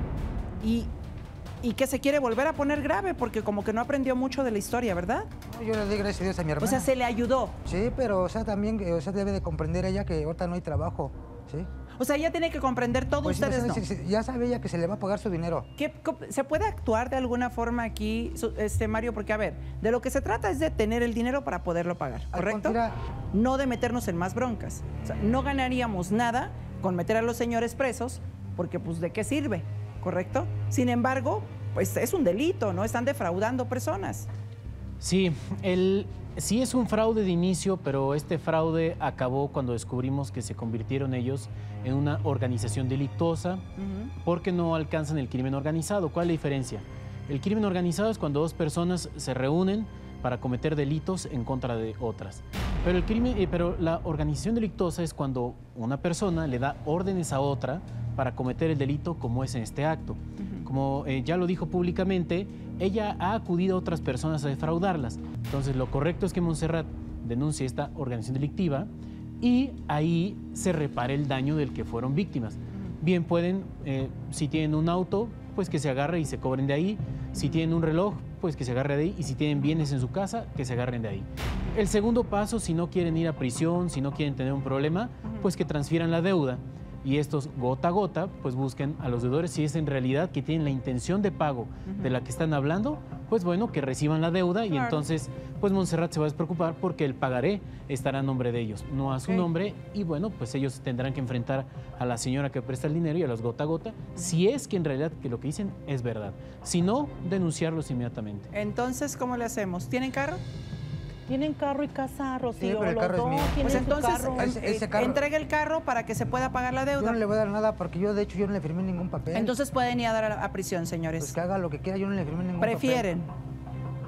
B: y, y que se quiere volver a poner grave porque como que no aprendió mucho de la historia, ¿verdad?
E: Yo le doy gracias a Dios a mi hermana.
B: O sea, se le ayudó.
E: Sí, pero, o sea, también, eh, o sea, debe de comprender ella que ahorita no hay trabajo, ¿sí?
B: O sea, ella tiene que comprender todo,
E: Pues,
B: ustedes
E: o
B: no.
E: sea, si- si- ya sabe ella que se le va a pagar su dinero.
B: ¿Qué- co- ¿Se puede actuar de alguna forma aquí, su- este Mario? Porque, a ver, de lo que se trata es de tener el dinero para poderlo pagar,
E: Al
B: ¿correcto?
E: contra-
B: No de meternos en más broncas. O sea, no ganaríamos nada con meter a los señores presos, porque, pues, ¿de qué sirve? ¿Correcto? Sin embargo, pues es un delito, ¿no? Están defraudando personas.
G: Sí, el, sí es un fraude de inicio, pero este fraude acabó cuando descubrimos que se convirtieron ellos en una organización delictuosa porque no alcanzan el crimen organizado. ¿Cuál es la diferencia? El crimen organizado es cuando dos personas se reúnen para cometer delitos en contra de otras. Pero, el crimen, eh, pero la organización delictuosa es cuando una persona le da órdenes a otra para cometer el delito como es en este acto. Como eh, ya lo dijo públicamente, ella ha acudido a otras personas a defraudarlas. Entonces, lo correcto es que Montserrat denuncie esta organización delictiva y ahí se repare el daño del que fueron víctimas. Bien pueden, eh, si tienen un auto, pues que se agarre y se cobren de ahí. Si tienen un reloj, pues que se agarre de ahí. Y si tienen bienes en su casa, que se agarren de ahí. El segundo paso, si no quieren ir a prisión, si no quieren tener un problema, pues que transfieran la deuda. Y estos gota a gota, pues busquen a los deudores si es en realidad que tienen la intención de pago de la que están hablando, pues bueno, que reciban la deuda y
B: Claro.
G: entonces, pues Montserrat se va a despreocupar porque el pagaré estará a nombre de ellos, no a su
B: Ok.
G: nombre, y bueno, pues ellos tendrán que enfrentar a la señora que presta el dinero y a los gota a gota, si es que en realidad que lo que dicen es verdad. Si no, denunciarlos inmediatamente.
B: Entonces, ¿cómo le hacemos? ¿Tienen carro?
C: Tienen carro y casa, Rocío.
E: pero el
C: los
E: carro es
C: dos
E: mío.
C: tienen
B: Pues
C: su
B: entonces,
C: carro.
B: en-
E: Ese- ese
B: eh,
E: carro-
B: entregue el carro para que se pueda pagar la
E: Yo
B: deuda.
E: no le voy a dar nada porque yo, de hecho, yo no le firmé ningún papel.
B: Entonces pueden ir a dar a, a prisión, señores.
E: Pues que haga lo que quiera, yo no le firmé ningún
B: Prefieren.
E: papel.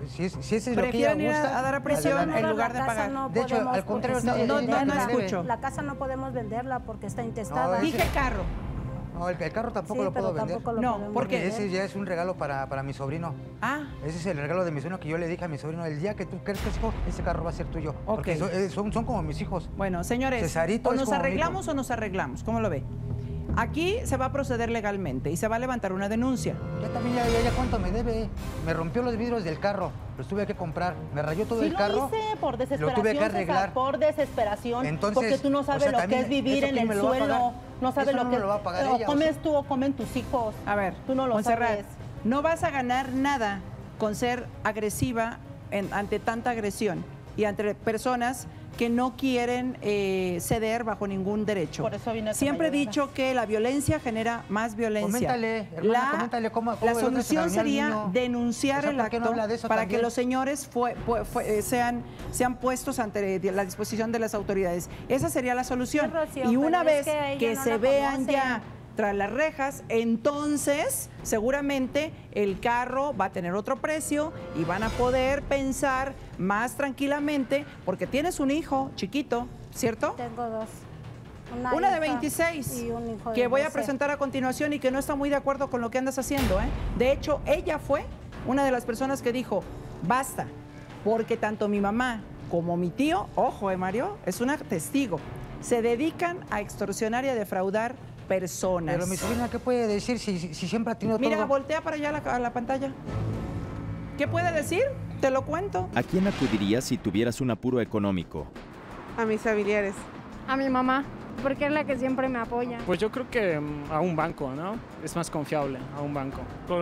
E: si, es, si ese es lo que ella
B: Prefieren ir
E: gusta,
B: a, a dar a prisión
E: adelante.
B: en lugar de
H: La casa
B: pagar.
H: no
E: De hecho,
H: podemos
E: al contrario,
H: porque
E: no,
H: está
B: no, no, no
H: venderla.
B: escucho.
H: La casa no podemos venderla porque está intestada.
E: No, ese-
B: Dije carro.
E: No, el, el carro tampoco
H: Sí,
E: lo puedo
H: pero
E: vender.
H: tampoco lo
B: No,
H: podemos
B: ¿por qué?
H: vender.
E: Ese ya es un regalo para, para mi sobrino.
B: Ah,
E: Ese es el regalo de mi sobrino que yo le dije a mi sobrino. El día que tú crezcas, hijo, ese carro va a ser tuyo. Porque
B: Ok.
E: son, eh, son, son como mis hijos.
B: bueno, señores,
E: Cesarito
B: o
E: es
B: nos
E: como mi
B: arreglamos
E: hijo.
B: o nos arreglamos. ¿Cómo lo ve? Aquí se va a proceder legalmente y se va a levantar una denuncia.
E: Ya también, ya, ya, ya cuánto me debe. Me rompió los vidrios del carro. Los tuve que comprar. Me rayó todo
C: Sí
E: el
C: lo
E: carro.
C: hice por
E: Lo
C: desesperación,
E: tuve que
C: César,
E: arreglar.
C: por desesperación.
E: Entonces,
C: porque tú no
E: o
C: sabes
E: sea,
C: lo que
E: también,
C: es vivir
E: ¿eso
C: en
E: quién
C: el
E: me lo va a
C: suelo.
E: pagar?
C: No sabes
E: Eso
C: lo
E: no
C: que
E: me lo va a pagar
C: o
E: ella, o
C: comes
E: sea.
C: tú o comen tus hijos.
B: A ver,
C: Tú no lo
B: Montserrat,
C: sabes.
B: no vas a ganar nada con ser agresiva en- ante tanta agresión y ante personas que no quieren eh, ceder bajo ningún derecho.
C: Por eso vine a que
B: Siempre he
C: me ayudara.
B: dicho que la violencia genera más violencia.
E: Coméntale, hermana, coméntale cómo- cómo
B: la
E: el otro se
B: solución
E: reunió al
B: sería
E: niño.
B: denunciar
E: O sea,
B: el
E: ¿por qué no
B: acto
E: habla de eso
B: para
E: también?
B: que los señores fue- fue- fue- eh, sean, sean puestos ante la disposición de las autoridades. Esa sería la solución.
H: Sí, Rocío,
B: y una
H: pero
B: vez
H: es que a ella
B: que
H: no
B: se
H: la
B: vean
H: conocen.
B: ya tras las rejas, entonces seguramente el carro va a tener otro precio y van a poder pensar más tranquilamente porque tienes un hijo chiquito, ¿cierto?
H: Tengo dos.
B: Una,
H: hija
B: de veintiséis,
H: y un hijo de
B: que voy a
H: doce.
B: presentar a continuación y que no está muy de acuerdo con lo que andas haciendo. ¿eh? De hecho, ella fue una de las personas que dijo, basta, porque tanto mi mamá como mi tío, ojo, eh, Mario, es una testigo, se dedican a extorsionar y a defraudar personas.
E: Pero mi sobrina, ¿qué puede decir si, si, si siempre ha tenido
B: Mira,
E: todo?
B: voltea para allá a la, a la pantalla. ¿Qué puede decir? Te lo cuento.
A: ¿A quién acudirías si tuvieras un apuro económico?
L: A mis familiares.
M: A mi mamá, porque es la que siempre me apoya.
K: Pues yo creo que mm, a un banco, ¿no? Es más confiable, a un banco.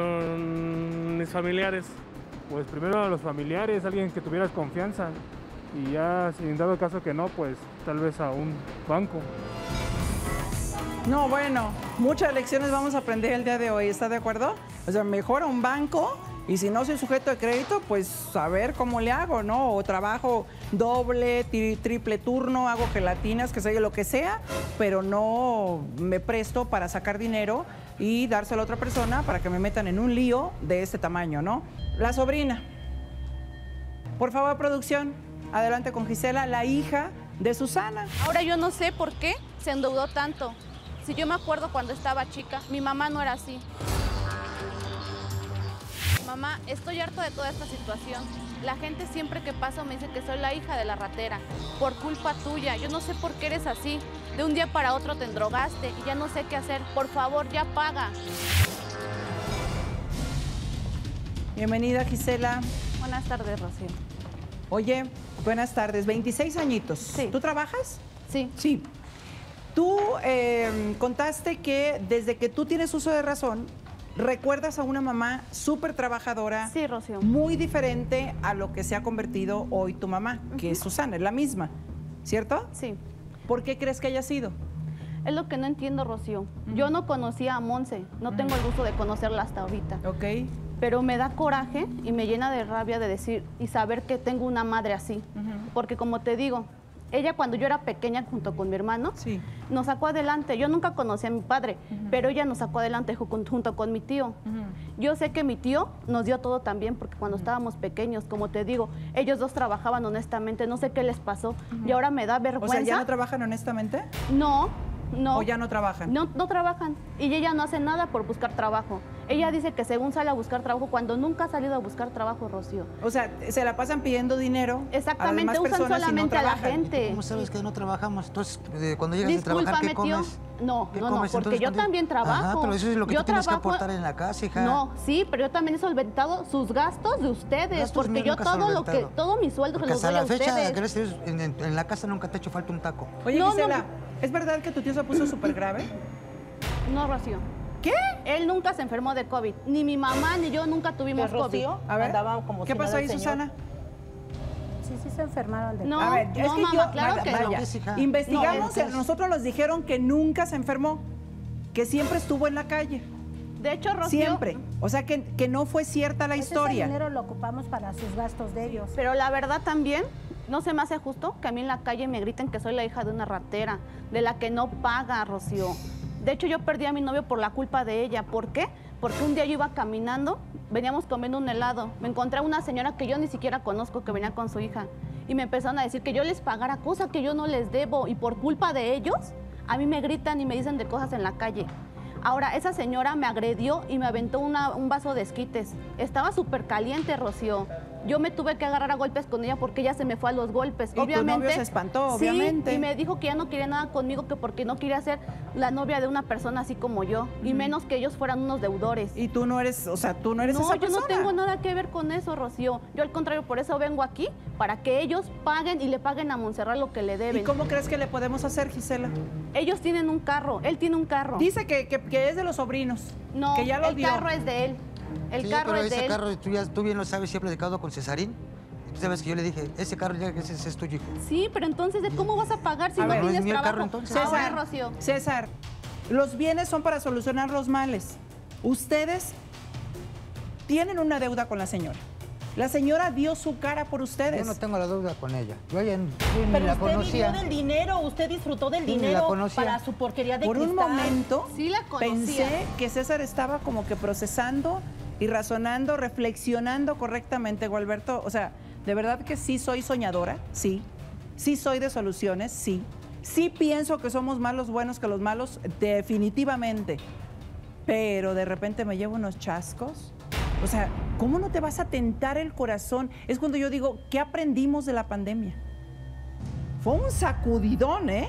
I: Con mis familiares. Pues primero a los familiares, alguien que tuvieras confianza. Y ya, si en dado caso que no, pues tal vez a un banco.
B: No, bueno, muchas lecciones vamos a aprender el día de hoy, ¿está de acuerdo? O sea, mejor a un banco y si no soy sujeto de crédito, pues saber cómo le hago, ¿no? O trabajo doble, tri- triple turno, hago gelatinas, que sea lo que sea, pero no me presto para sacar dinero y dárselo a otra persona para que me metan en un lío de este tamaño, ¿no? La sobrina. Por favor, producción, adelante con Gisela, la hija de Susana.
F: Ahora yo no sé por qué se endeudó tanto. Si yo me acuerdo cuando estaba chica, mi mamá no era así. Mamá, estoy harto de toda esta situación. La gente siempre que paso me dice que soy la hija de la ratera. Por culpa tuya. Yo no sé por qué eres así. De un día para otro te endrogaste y ya no sé qué hacer. Por favor, ya paga.
B: Bienvenida, Gisela.
F: Buenas tardes, Rocío.
B: Oye, buenas tardes. veintiséis añitos.
F: Sí.
B: ¿Tú trabajas?
F: Sí.
B: Sí. Tú eh, contaste que desde que tú tienes uso de razón, recuerdas a una mamá súper trabajadora.
F: Sí, Rocío.
B: Muy diferente a lo que se ha convertido hoy tu mamá, que es Susana, es la misma. ¿Cierto?
F: Sí.
B: ¿Por qué crees que haya sido?
F: Es lo que no entiendo, Rocío. Yo no conocía a Monse. No tengo el gusto de conocerla hasta ahorita.
B: Ok.
F: Pero me da coraje y me llena de rabia de decir y saber que tengo una madre así. Porque como te digo, ella cuando yo era pequeña junto con mi hermano,
B: sí.
F: nos sacó adelante. Yo nunca conocí a mi padre, uh-huh. pero ella nos sacó adelante ju- junto con mi tío. Uh-huh. Yo sé que mi tío nos dio todo también, porque cuando uh-huh. estábamos pequeños, como te digo, ellos dos trabajaban honestamente, no sé qué les pasó, uh-huh. y ahora me da vergüenza.
B: O sea, ¿ya no trabajan honestamente?
F: No, no.
B: ¿O ya no trabajan?
F: No, no trabajan. Y ella no hace nada por buscar trabajo. Ella dice que según sale a buscar trabajo, cuando nunca ha salido a buscar trabajo, Rocío.
B: O sea, se la pasan pidiendo dinero.
F: Exactamente,
B: a las demás
F: usan solamente
B: no
F: a la gente.
E: ¿Cómo sabes que no trabajamos? Entonces, cuando llegas
F: Discúlpame,
E: a trabajar, ¿qué
F: tío.
E: comes?
F: No,
E: ¿Qué
F: no, no,
E: comes?
F: porque
E: Entonces,
F: yo
E: cuando-
F: también trabajo.
E: Ajá, pero eso es lo que
F: Yo
E: tú tienes que
F: trabajo-
E: aportar en la casa, hija.
F: No, sí, pero yo también he solventado sus gastos de ustedes,
E: Gastos
F: porque
E: míos
F: yo
E: nunca has
F: todo lo que,
E: solventado.
F: todo mi sueldo se
E: Porque
F: los
E: hasta
F: doy a
E: la fecha,
F: ustedes.
E: gracias a Dios, en, en- en la casa nunca te ha hecho falta un taco.
B: Oye,
F: No,
B: Gisela,
F: no.
B: ¿es verdad que tu tío se puso súper grave?
F: No, Rocío.
B: ¿Qué?
F: Él nunca se enfermó de COVID. Ni mi mamá ni yo nunca tuvimos
C: ¿Que Rocío?
F: COVID.
B: A ver,
C: Andaba como
B: ¿qué
C: si
B: pasó
C: nada
B: ahí,
C: el señor.
B: Susana?
H: Sí, sí se enfermaron de
F: No,
B: A ver, es
F: no,
B: que
F: mamá,
B: yo,
F: claro
B: vaya,
F: que no.
B: vaya,
E: ¿Qué es, hija?
B: investigamos,
F: No,
B: que
F: es-
B: a nosotros nos dijeron que nunca se enfermó, que siempre estuvo en la calle,
F: De hecho, Rocío...
B: siempre. O sea, que, que no fue cierta la
H: Pues
B: historia.
H: ese dinero lo ocupamos para sus gastos de ellos.
F: Pero la verdad también, no se me hace justo que a mí en la calle me griten que soy la hija de una ratera, de la que no paga, Rocío. De hecho, yo perdí a mi novio por la culpa de ella. ¿Por qué? porque un día yo iba caminando, veníamos comiendo un helado, me encontré a una señora que yo ni siquiera conozco que venía con su hija y me empezaron a decir que yo les pagara cosa que yo no les debo y por culpa de ellos, a mí me gritan y me dicen de cosas en la calle. Ahora, esa señora me agredió y me aventó una, un vaso de esquites. Estaba súper caliente, Rocío. Yo me tuve que agarrar a golpes con ella porque ella se me fue a los golpes.
B: Y obviamente, tu novio se espantó, obviamente.
F: Sí, y me dijo que ya no quería nada conmigo, que porque no quería ser la novia de una persona así como yo. Uh-huh. Y menos que ellos fueran unos deudores.
B: Y tú no eres, o sea, tú no eres
F: no,
B: esa persona.
F: No, yo no tengo nada que ver con eso, Rocío. Yo al contrario, por eso vengo aquí, para que ellos paguen y le paguen a Montserrat lo que le deben.
B: ¿Y cómo crees que le podemos hacer, Gisela?
F: Ellos tienen un carro, él tiene un carro.
B: Dice que, que, que es de los sobrinos.
F: No,
B: que ya lo
F: el
B: dio.
F: carro es de él. El
E: sí,
F: carro
E: pero
F: es
E: ese
F: de él.
E: carro, tú, ya, tú bien lo sabes, siempre he platicado con Cesarín. Tú sabes que yo le dije, ese carro ya ese, ese es tuyo.
F: Sí, pero entonces, ¿de cómo vas a pagar si
B: a
F: no
B: ver,
F: tienes
E: ¿no es
F: trabajo?
E: Carro, entonces?
F: Ahora,
B: César,
F: Rocío.
B: César, los bienes son para solucionar los males. Ustedes tienen una deuda con la señora. La señora dio su cara por ustedes.
E: Yo no tengo la deuda con ella. Yo, ella, yo ni
N: Pero
E: la
N: usted
E: conocía.
N: vivió del dinero, usted disfrutó del
E: Yo ni la
N: dinero
E: conocía.
N: para su porquería de
B: Por
N: cristal.
B: un momento
F: Sí la conocía.
B: pensé que César estaba como que procesando y razonando, reflexionando correctamente, Gualberto. O sea, de verdad que sí soy soñadora, sí. Sí soy de soluciones, sí. Sí pienso que somos más los buenos que los malos, definitivamente. Pero de repente me llevo unos chascos. O sea, ¿cómo no te vas a tentar el corazón? Es cuando yo digo, ¿qué aprendimos de la pandemia? Fue un sacudidón, ¿eh?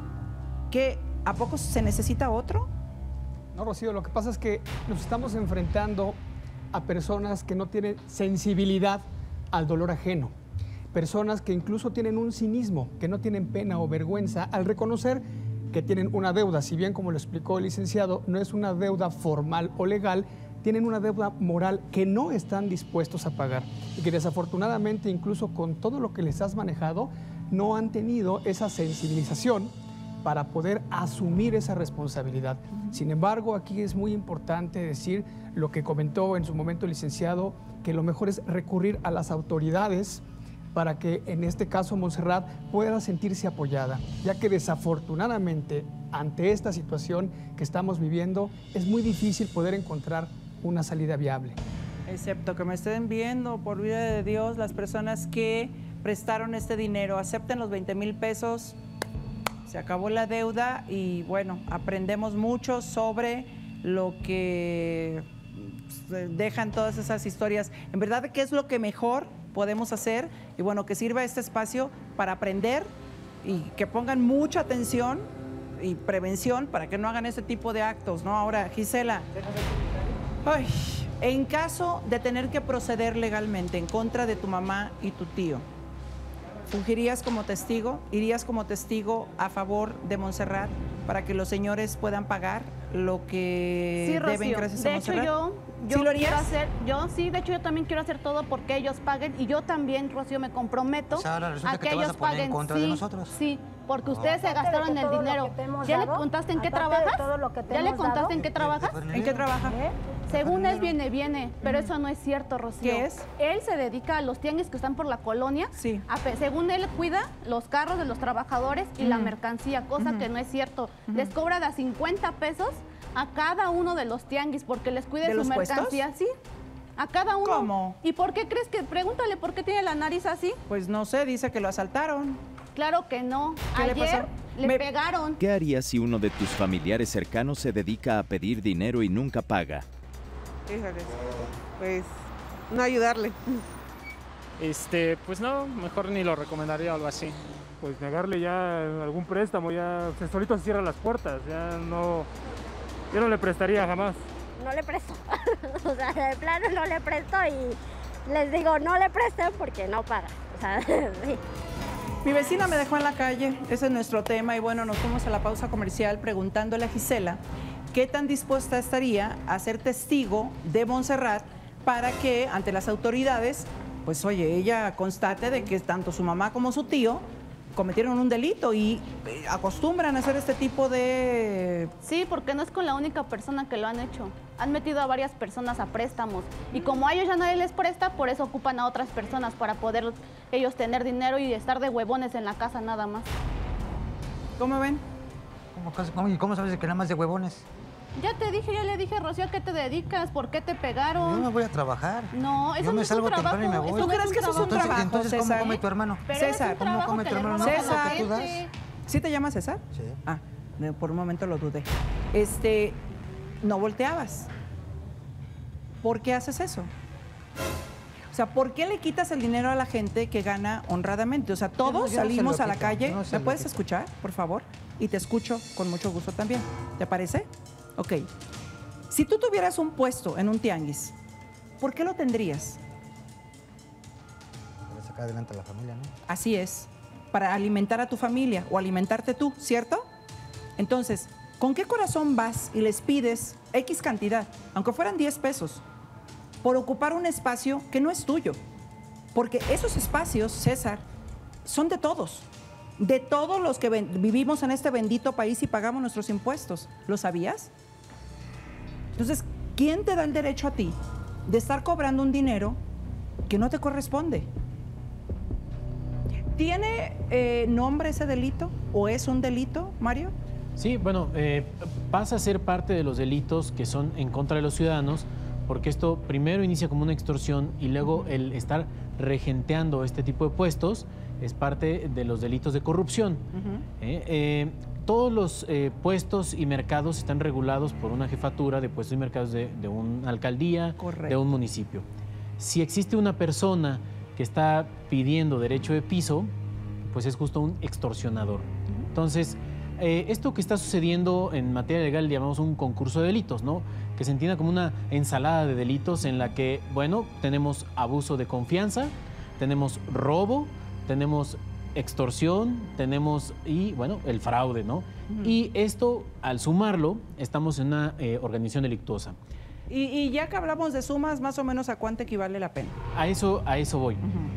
B: ¿Que a poco se necesita otro?
J: No, Rocío, lo que pasa es que nos estamos enfrentando a personas que no tienen sensibilidad al dolor ajeno. Personas que incluso tienen un cinismo, que no tienen pena o vergüenza al reconocer que tienen una deuda. Si bien, como lo explicó el licenciado, no es una deuda formal o legal, tienen una deuda moral que no están dispuestos a pagar y que desafortunadamente, incluso con todo lo que les has manejado, no han tenido esa sensibilización para poder asumir esa responsabilidad. Sin embargo, aquí es muy importante decir lo que comentó en su momento el licenciado, que lo mejor es recurrir a las autoridades para que en este caso Montserrat pueda sentirse apoyada, ya que desafortunadamente ante esta situación que estamos viviendo es muy difícil poder encontrar una salida viable.
B: Excepto que me estén viendo, por vida de Dios, las personas que prestaron este dinero, acepten los veinte mil pesos, se acabó la deuda y bueno, aprendemos mucho sobre lo que dejan todas esas historias. En verdad, ¿qué es lo que mejor podemos hacer? Y bueno, que sirva este espacio para aprender y que pongan mucha atención y prevención para que no hagan ese tipo de actos, ¿no? Ahora, Gisela, ay, en caso de tener que proceder legalmente en contra de tu mamá y tu tío, ¿fungirías como testigo? ¿Irías como testigo a favor de Montserrat para que los señores puedan pagar lo que
F: Sí,
B: deben
F: Rocío.
B: gracias a
F: De hecho,
B: Montserrat?
F: yo, yo
B: ¿Sí lo
F: quiero
B: harías?
F: hacer, yo sí, de hecho yo también quiero hacer todo porque ellos paguen y yo también, Rocío, me comprometo
E: O sea, ahora resulta
F: a
E: que
F: que
E: te vas
F: ellos
E: a poner en
F: paguen.
E: contra
F: sí,
E: de nosotros.
F: Sí, porque
E: No.
F: ustedes se
H: Aparte de
F: gastaron
H: que
F: el
H: todo lo
F: dinero.
H: que te hemos
F: ¿Ya le
H: dado,
F: contaste en qué
H: aparte de
F: trabajas?
H: todo lo que te
F: ¿Ya le
H: hemos
F: contaste
H: dado?
F: en qué trabajas?
B: ¿En qué trabaja?
H: ¿Eh?
F: Según él viene, viene, pero eso no es cierto, Rocío.
B: ¿Qué es?
F: Él se dedica a los tianguis que están por la colonia.
B: Sí.
F: A pe- según él cuida los carros de los trabajadores y la
B: Ujú.
F: mercancía, cosa
B: Ujú.
F: que no es cierto.
B: Ujú.
F: Les cobra de a cincuenta pesos a cada uno de los tianguis porque les cuide
B: ¿De
F: su
B: los puestos?
F: mercancía. Sí, a cada uno.
B: ¿Cómo?
F: ¿Y por qué crees que? Pregúntale por qué tiene la nariz así.
B: Pues no sé, dice que lo asaltaron.
F: Claro que no.
B: ¿Qué le
F: Ayer
B: pasó?
F: le
B: Me-
F: pegaron.
A: ¿Qué harías si uno de tus familiares cercanos se dedica a pedir dinero y nunca paga?
L: Híjoles, pues no ayudarle.
K: Este, pues no, mejor ni lo recomendaría o algo así.
I: Pues negarle ya algún préstamo, ya se solito se cierran las puertas, ya no, yo no le prestaría jamás.
O: No le presto, o sea, de plano no le presto y les digo no le presten porque no paga, o sea, sí.
B: Mi vecina me dejó en la calle, ese es nuestro tema y bueno, nos fuimos a la pausa comercial preguntándole a Gisela qué tan dispuesta estaría a ser testigo de Montserrat para que ante las autoridades, pues oye, ella constate de que tanto su mamá como su tío cometieron un delito y eh, acostumbran a hacer este tipo de...
F: Sí, porque no es con la única persona que lo han hecho. Han metido a varias personas a préstamos. Y como a ellos ya nadie les presta, por eso ocupan a otras personas para poder ellos tener dinero y estar de huevones en la casa nada más.
B: ¿Cómo ven?
E: ¿Cómo, cómo- ¿Y cómo sabes que nada más de huevones?
F: Ya te dije, ya le dije, Rocío, ¿a qué te dedicas? ¿Por qué te pegaron?
E: Yo me voy a trabajar.
F: No, eso
E: Yo
F: no
E: me
F: es
E: salgo
F: un trabajo.
E: temprano y me voy.
B: ¿Tú crees que eso es un
E: Entonces,
B: trabajo,
E: entonces ¿cómo
B: César?
E: come tu hermano?
F: Pero
B: César,
F: es un
E: ¿cómo
F: trabajo
E: come
F: que
E: tu
F: le
E: hermano?
F: roban
E: No,
F: a la
B: César.
E: ¿que tú das?
F: gente.
B: ¿Sí te llamas César?
E: Sí.
B: Ah, de- por un momento lo dudé. Este, no volteabas. ¿Por qué haces eso? O sea, ¿por qué le quitas el dinero a la gente que gana honradamente? O sea, todos
E: Yo no se
B: salimos
E: lo
B: a la
E: quito,
B: calle.
E: yo no se
B: ¿Me
E: lo
B: puedes
E: quito.
B: escuchar, por favor? Y te escucho con mucho gusto también. ¿Te parece? Ok. Si tú tuvieras un puesto en un tianguis, ¿por qué lo tendrías?
E: Para sacar adelante a la familia, ¿no?
B: Así es, para alimentar a tu familia o alimentarte tú, ¿cierto? Entonces, ¿con qué corazón vas y les pides X cantidad, aunque fueran diez pesos, por ocupar un espacio que no es tuyo? Porque esos espacios, César, son de todos, de todos los que ven- vivimos en este bendito país y pagamos nuestros impuestos. ¿Lo sabías? Entonces, ¿quién te da el derecho a ti de estar cobrando un dinero que no te corresponde? ¿Tiene eh, nombre ese delito o es un delito, Mario?
G: Sí, bueno, eh, pasa a ser parte de los delitos que son en contra de los ciudadanos, porque esto primero inicia como una extorsión y luego el estar regenteando este tipo de puestos es parte de los delitos de corrupción. Eh, eh, todos los eh, puestos y mercados están regulados por una jefatura de puestos y mercados de, de una alcaldía,
B: Correcto.
G: de un municipio. Si existe una persona que está pidiendo derecho de piso, pues es justo un extorsionador. Entonces, eh, esto que está sucediendo en materia legal le llamamos un concurso de delitos, ¿no? Que se entienda como una ensalada de delitos en la que, bueno, tenemos abuso de confianza, tenemos robo, tenemos extorsión, tenemos y, bueno, el fraude, ¿no?
B: Ujú.
G: Y esto, al sumarlo, estamos en una eh, organización delictuosa.
B: Y, y ya que hablamos de sumas, más o menos, ¿a cuánto equivale la pena?
G: A eso, a eso voy.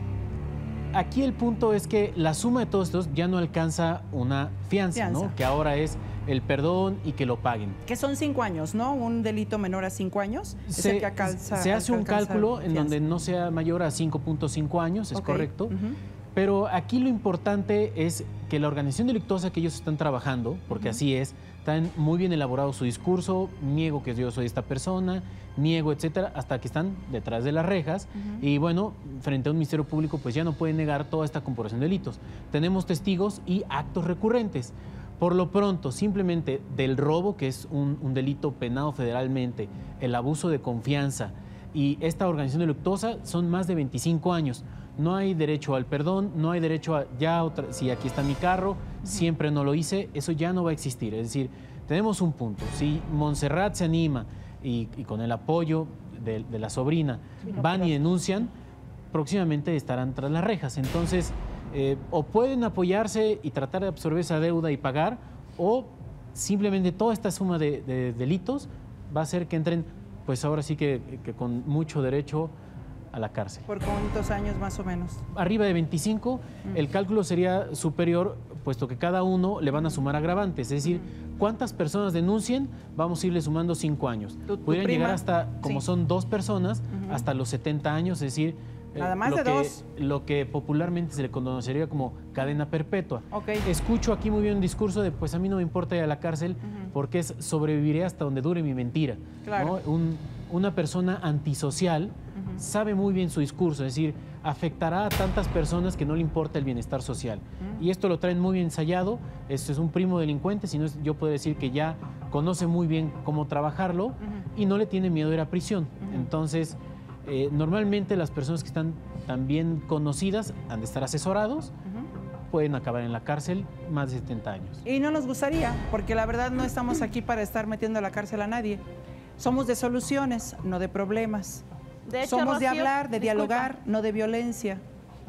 G: Aquí el punto es que la suma de todos estos ya no alcanza una fianza,
B: Fianza.
G: ¿no? Que ahora es el perdón y que lo paguen.
B: Que son cinco años, ¿no? Un delito menor a cinco años es
G: Se,
B: el que alcanza,
G: se hace
B: el
G: un
B: que alcanza
G: cálculo en
B: fianza.
G: donde no sea mayor a cinco punto cinco años, es
B: Ok.
G: correcto.
B: Ujú.
G: Pero aquí lo importante es que la organización delictuosa que ellos están trabajando, porque así es, están muy bien elaborado su discurso, niego que yo soy esta persona, niego, etcétera, hasta que están detrás de las rejas.
P: Ujú.
G: Y bueno, frente a un ministerio público, pues ya no pueden negar toda esta corporación de delitos. Tenemos testigos y actos recurrentes. Por lo pronto, simplemente del robo, que es un, un delito penado federalmente, el abuso de confianza y esta organización delictuosa son más de veinticinco años. No hay derecho al perdón, no hay derecho a ya otra, si aquí está mi carro, siempre no lo hice, eso ya no va a existir. Es decir, tenemos un punto. Si Montserrat se anima y, y con el apoyo de, de la sobrina van y denuncian, próximamente estarán tras las rejas. Entonces, eh, o pueden apoyarse y tratar de absorber esa deuda y pagar, o simplemente toda esta suma de, de delitos va a hacer que entren, pues ahora sí que, que con mucho derecho a la cárcel.
B: ¿Por cuántos años más o menos?
G: Arriba de veinticinco,
B: Mm.
G: el cálculo sería superior, puesto que cada uno le van a sumar agravantes. Es decir, cuántas personas denuncien, vamos a irle sumando cinco años.
B: Tu- tu
G: Pudieran
B: prima,
G: llegar hasta, como
B: sí.
G: son dos personas,
B: Ujú.
G: hasta los setenta años, es decir, eh,
B: Nada más
G: lo
B: de
G: que,
B: dos.
G: lo que popularmente se le conocería como cadena perpetua.
B: Ok.
G: Escucho aquí muy bien un discurso de, pues a mí no me importa ir a la cárcel
B: Ujú.
G: porque es sobreviviré hasta donde dure mi mentira.
B: Claro.
G: ¿no? Un- una persona antisocial
B: Ujú.
G: sabe muy bien su discurso, es decir, afectará a tantas personas que no le importa el bienestar social.
B: Ujú.
G: Y esto lo traen muy bien ensayado, esto es un primo delincuente, sino es, yo puedo decir que ya conoce muy bien cómo trabajarlo y no le tiene miedo de ir a prisión. Entonces, eh, normalmente las personas que están tan bien conocidas han de estar asesorados, pueden acabar en la cárcel más de setenta años.
B: Y no nos gustaría, porque la verdad no estamos aquí para estar metiendo a la cárcel a nadie. Somos de soluciones, no de problemas.
F: De hecho,
B: Somos de
F: Rocío,
B: hablar, de
F: disculpa.
B: dialogar, no de violencia.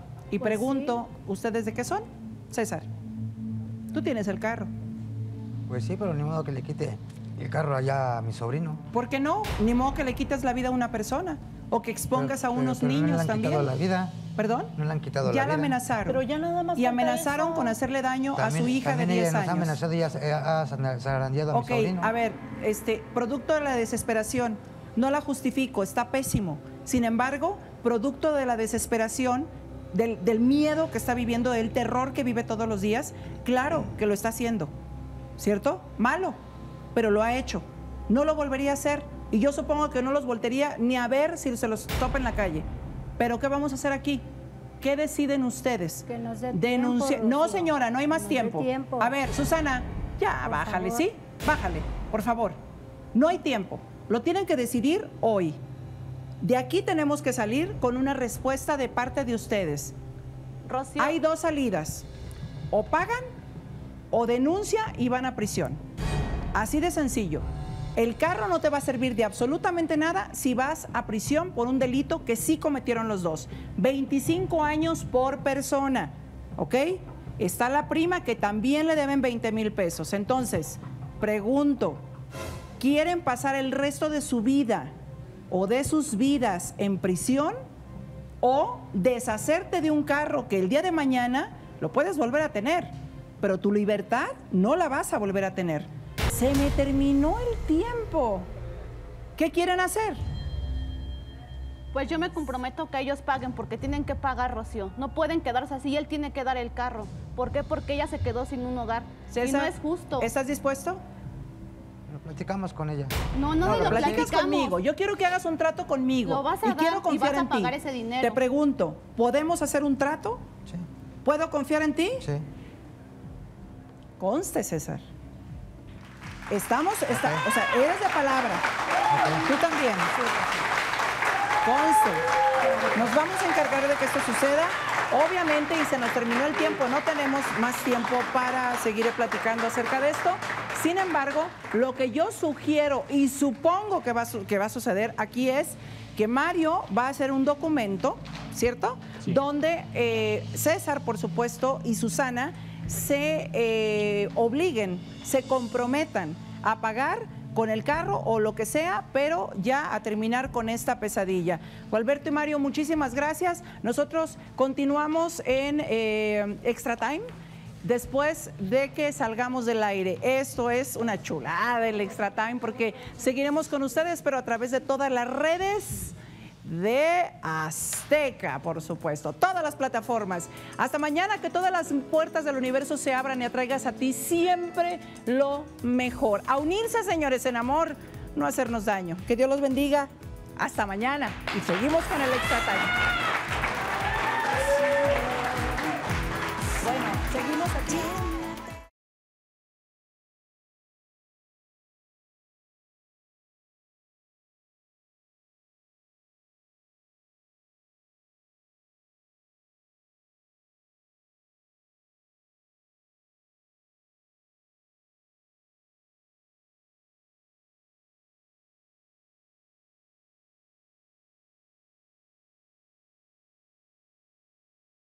B: Y
F: Pues
B: pregunto, ¿ustedes de qué son? César, tú tienes el carro.
E: Pues sí, pero ni modo que le quite el carro allá a mi sobrino.
B: ¿Por qué no? Ni modo que le quites la vida a una persona o que expongas
E: Pero-
B: a
E: pero-
B: unos
E: pero no
B: niños
E: le han
B: también.
E: quitado la vida.
B: ¿Perdón?
E: No le han quitado
B: Ya
E: la
B: la
E: vida.
B: amenazaron.
N: Pero ya nada más
B: Y
N: falta
B: amenazaron
N: eso.
B: con hacerle daño a
E: También-
B: su hija de
E: también
B: diez
E: ella nos ha
B: años.
E: amenazado y ha, ha zarandeado a
B: Ok,
E: mi sobrino.
B: a ver, este, producto de la desesperación, no la justifico, está pésimo. Sin embargo, producto de la desesperación, del, del miedo que está viviendo, del terror que vive todos los días, claro que lo está haciendo, ¿cierto? Malo, pero lo ha hecho. no lo volvería a hacer. Y yo supongo que no los voltearía ni a ver si se los topa en la calle. Pero ¿qué vamos a hacer aquí? ¿Qué deciden ustedes?
H: Que nos dé
B: Denuncia.
H: tiempo,
B: No,
H: Rocío.
B: señora, no hay más
H: Nos dé
B: tiempo.
H: tiempo.
B: A ver, Susana, ya
H: Por
B: bájale,
H: favor.
B: ¿sí? Bájale, por favor. No hay tiempo. Lo tienen que decidir hoy. De aquí tenemos que salir con una respuesta de parte de ustedes.
F: Rocío.
B: Hay dos salidas. O pagan o denuncia y van a prisión. Así de sencillo. El carro no te va a servir de absolutamente nada si vas a prisión por un delito que sí cometieron los dos. veinticinco años por persona, ¿ok? Está la prima que también le deben veinte mil pesos. Entonces, pregunto, ¿quieren pasar el resto de su vida o de sus vidas en prisión o deshacerte de un carro que el día de mañana lo puedes volver a tener, pero tu libertad no la vas a volver a tener? Se me terminó el tiempo. ¿Qué quieren hacer?
F: Pues yo me comprometo que ellos paguen porque tienen que pagar, Rocío. No pueden quedarse así y él tiene que dar el carro. ¿Por qué? Porque ella se quedó sin un hogar. Y no es justo.
B: ¿Estás dispuesto?
E: Lo platicamos con ella.
F: No, no,
B: No,
F: ni
B: lo
F: lo
B: platicas
F: platicamos.
B: conmigo. Yo quiero que hagas un trato conmigo.
F: Lo vas a
B: y
F: dar
B: quiero
F: y
B: confiar
F: vas a
B: en ti.
F: pagar ese dinero.
B: Te pregunto, ¿podemos hacer un trato?
E: Sí.
B: ¿Puedo confiar en ti?
E: Sí.
B: Conste, César. Estamos, está- o sea, eres de palabra. Tú también. Conste. Nos vamos a encargar de que esto suceda. Obviamente, y se nos terminó el tiempo, no tenemos más tiempo para seguir platicando acerca de esto. Sin embargo, lo que yo sugiero y supongo que va a, su- que va a suceder aquí es que Mario va a hacer un documento, ¿cierto?
G: Sí.
B: Donde eh, César, por supuesto, y Susana se eh, obliguen, se comprometan a pagar con el carro o lo que sea, pero ya a terminar con esta pesadilla. Gualberto y Mario, muchísimas gracias. Nosotros continuamos en eh, Extra Time después de que salgamos del aire. Esto es una chulada el Extra Time porque seguiremos con ustedes, pero a través de todas las redes de Azteca, por supuesto, todas las plataformas. Hasta mañana, que todas las puertas del universo se abran y atraigas a ti siempre lo mejor. A unirse, señores, en amor, no hacernos daño. Que Dios los bendiga. Hasta mañana y seguimos con el Extra Time. Bueno, seguimos aquí.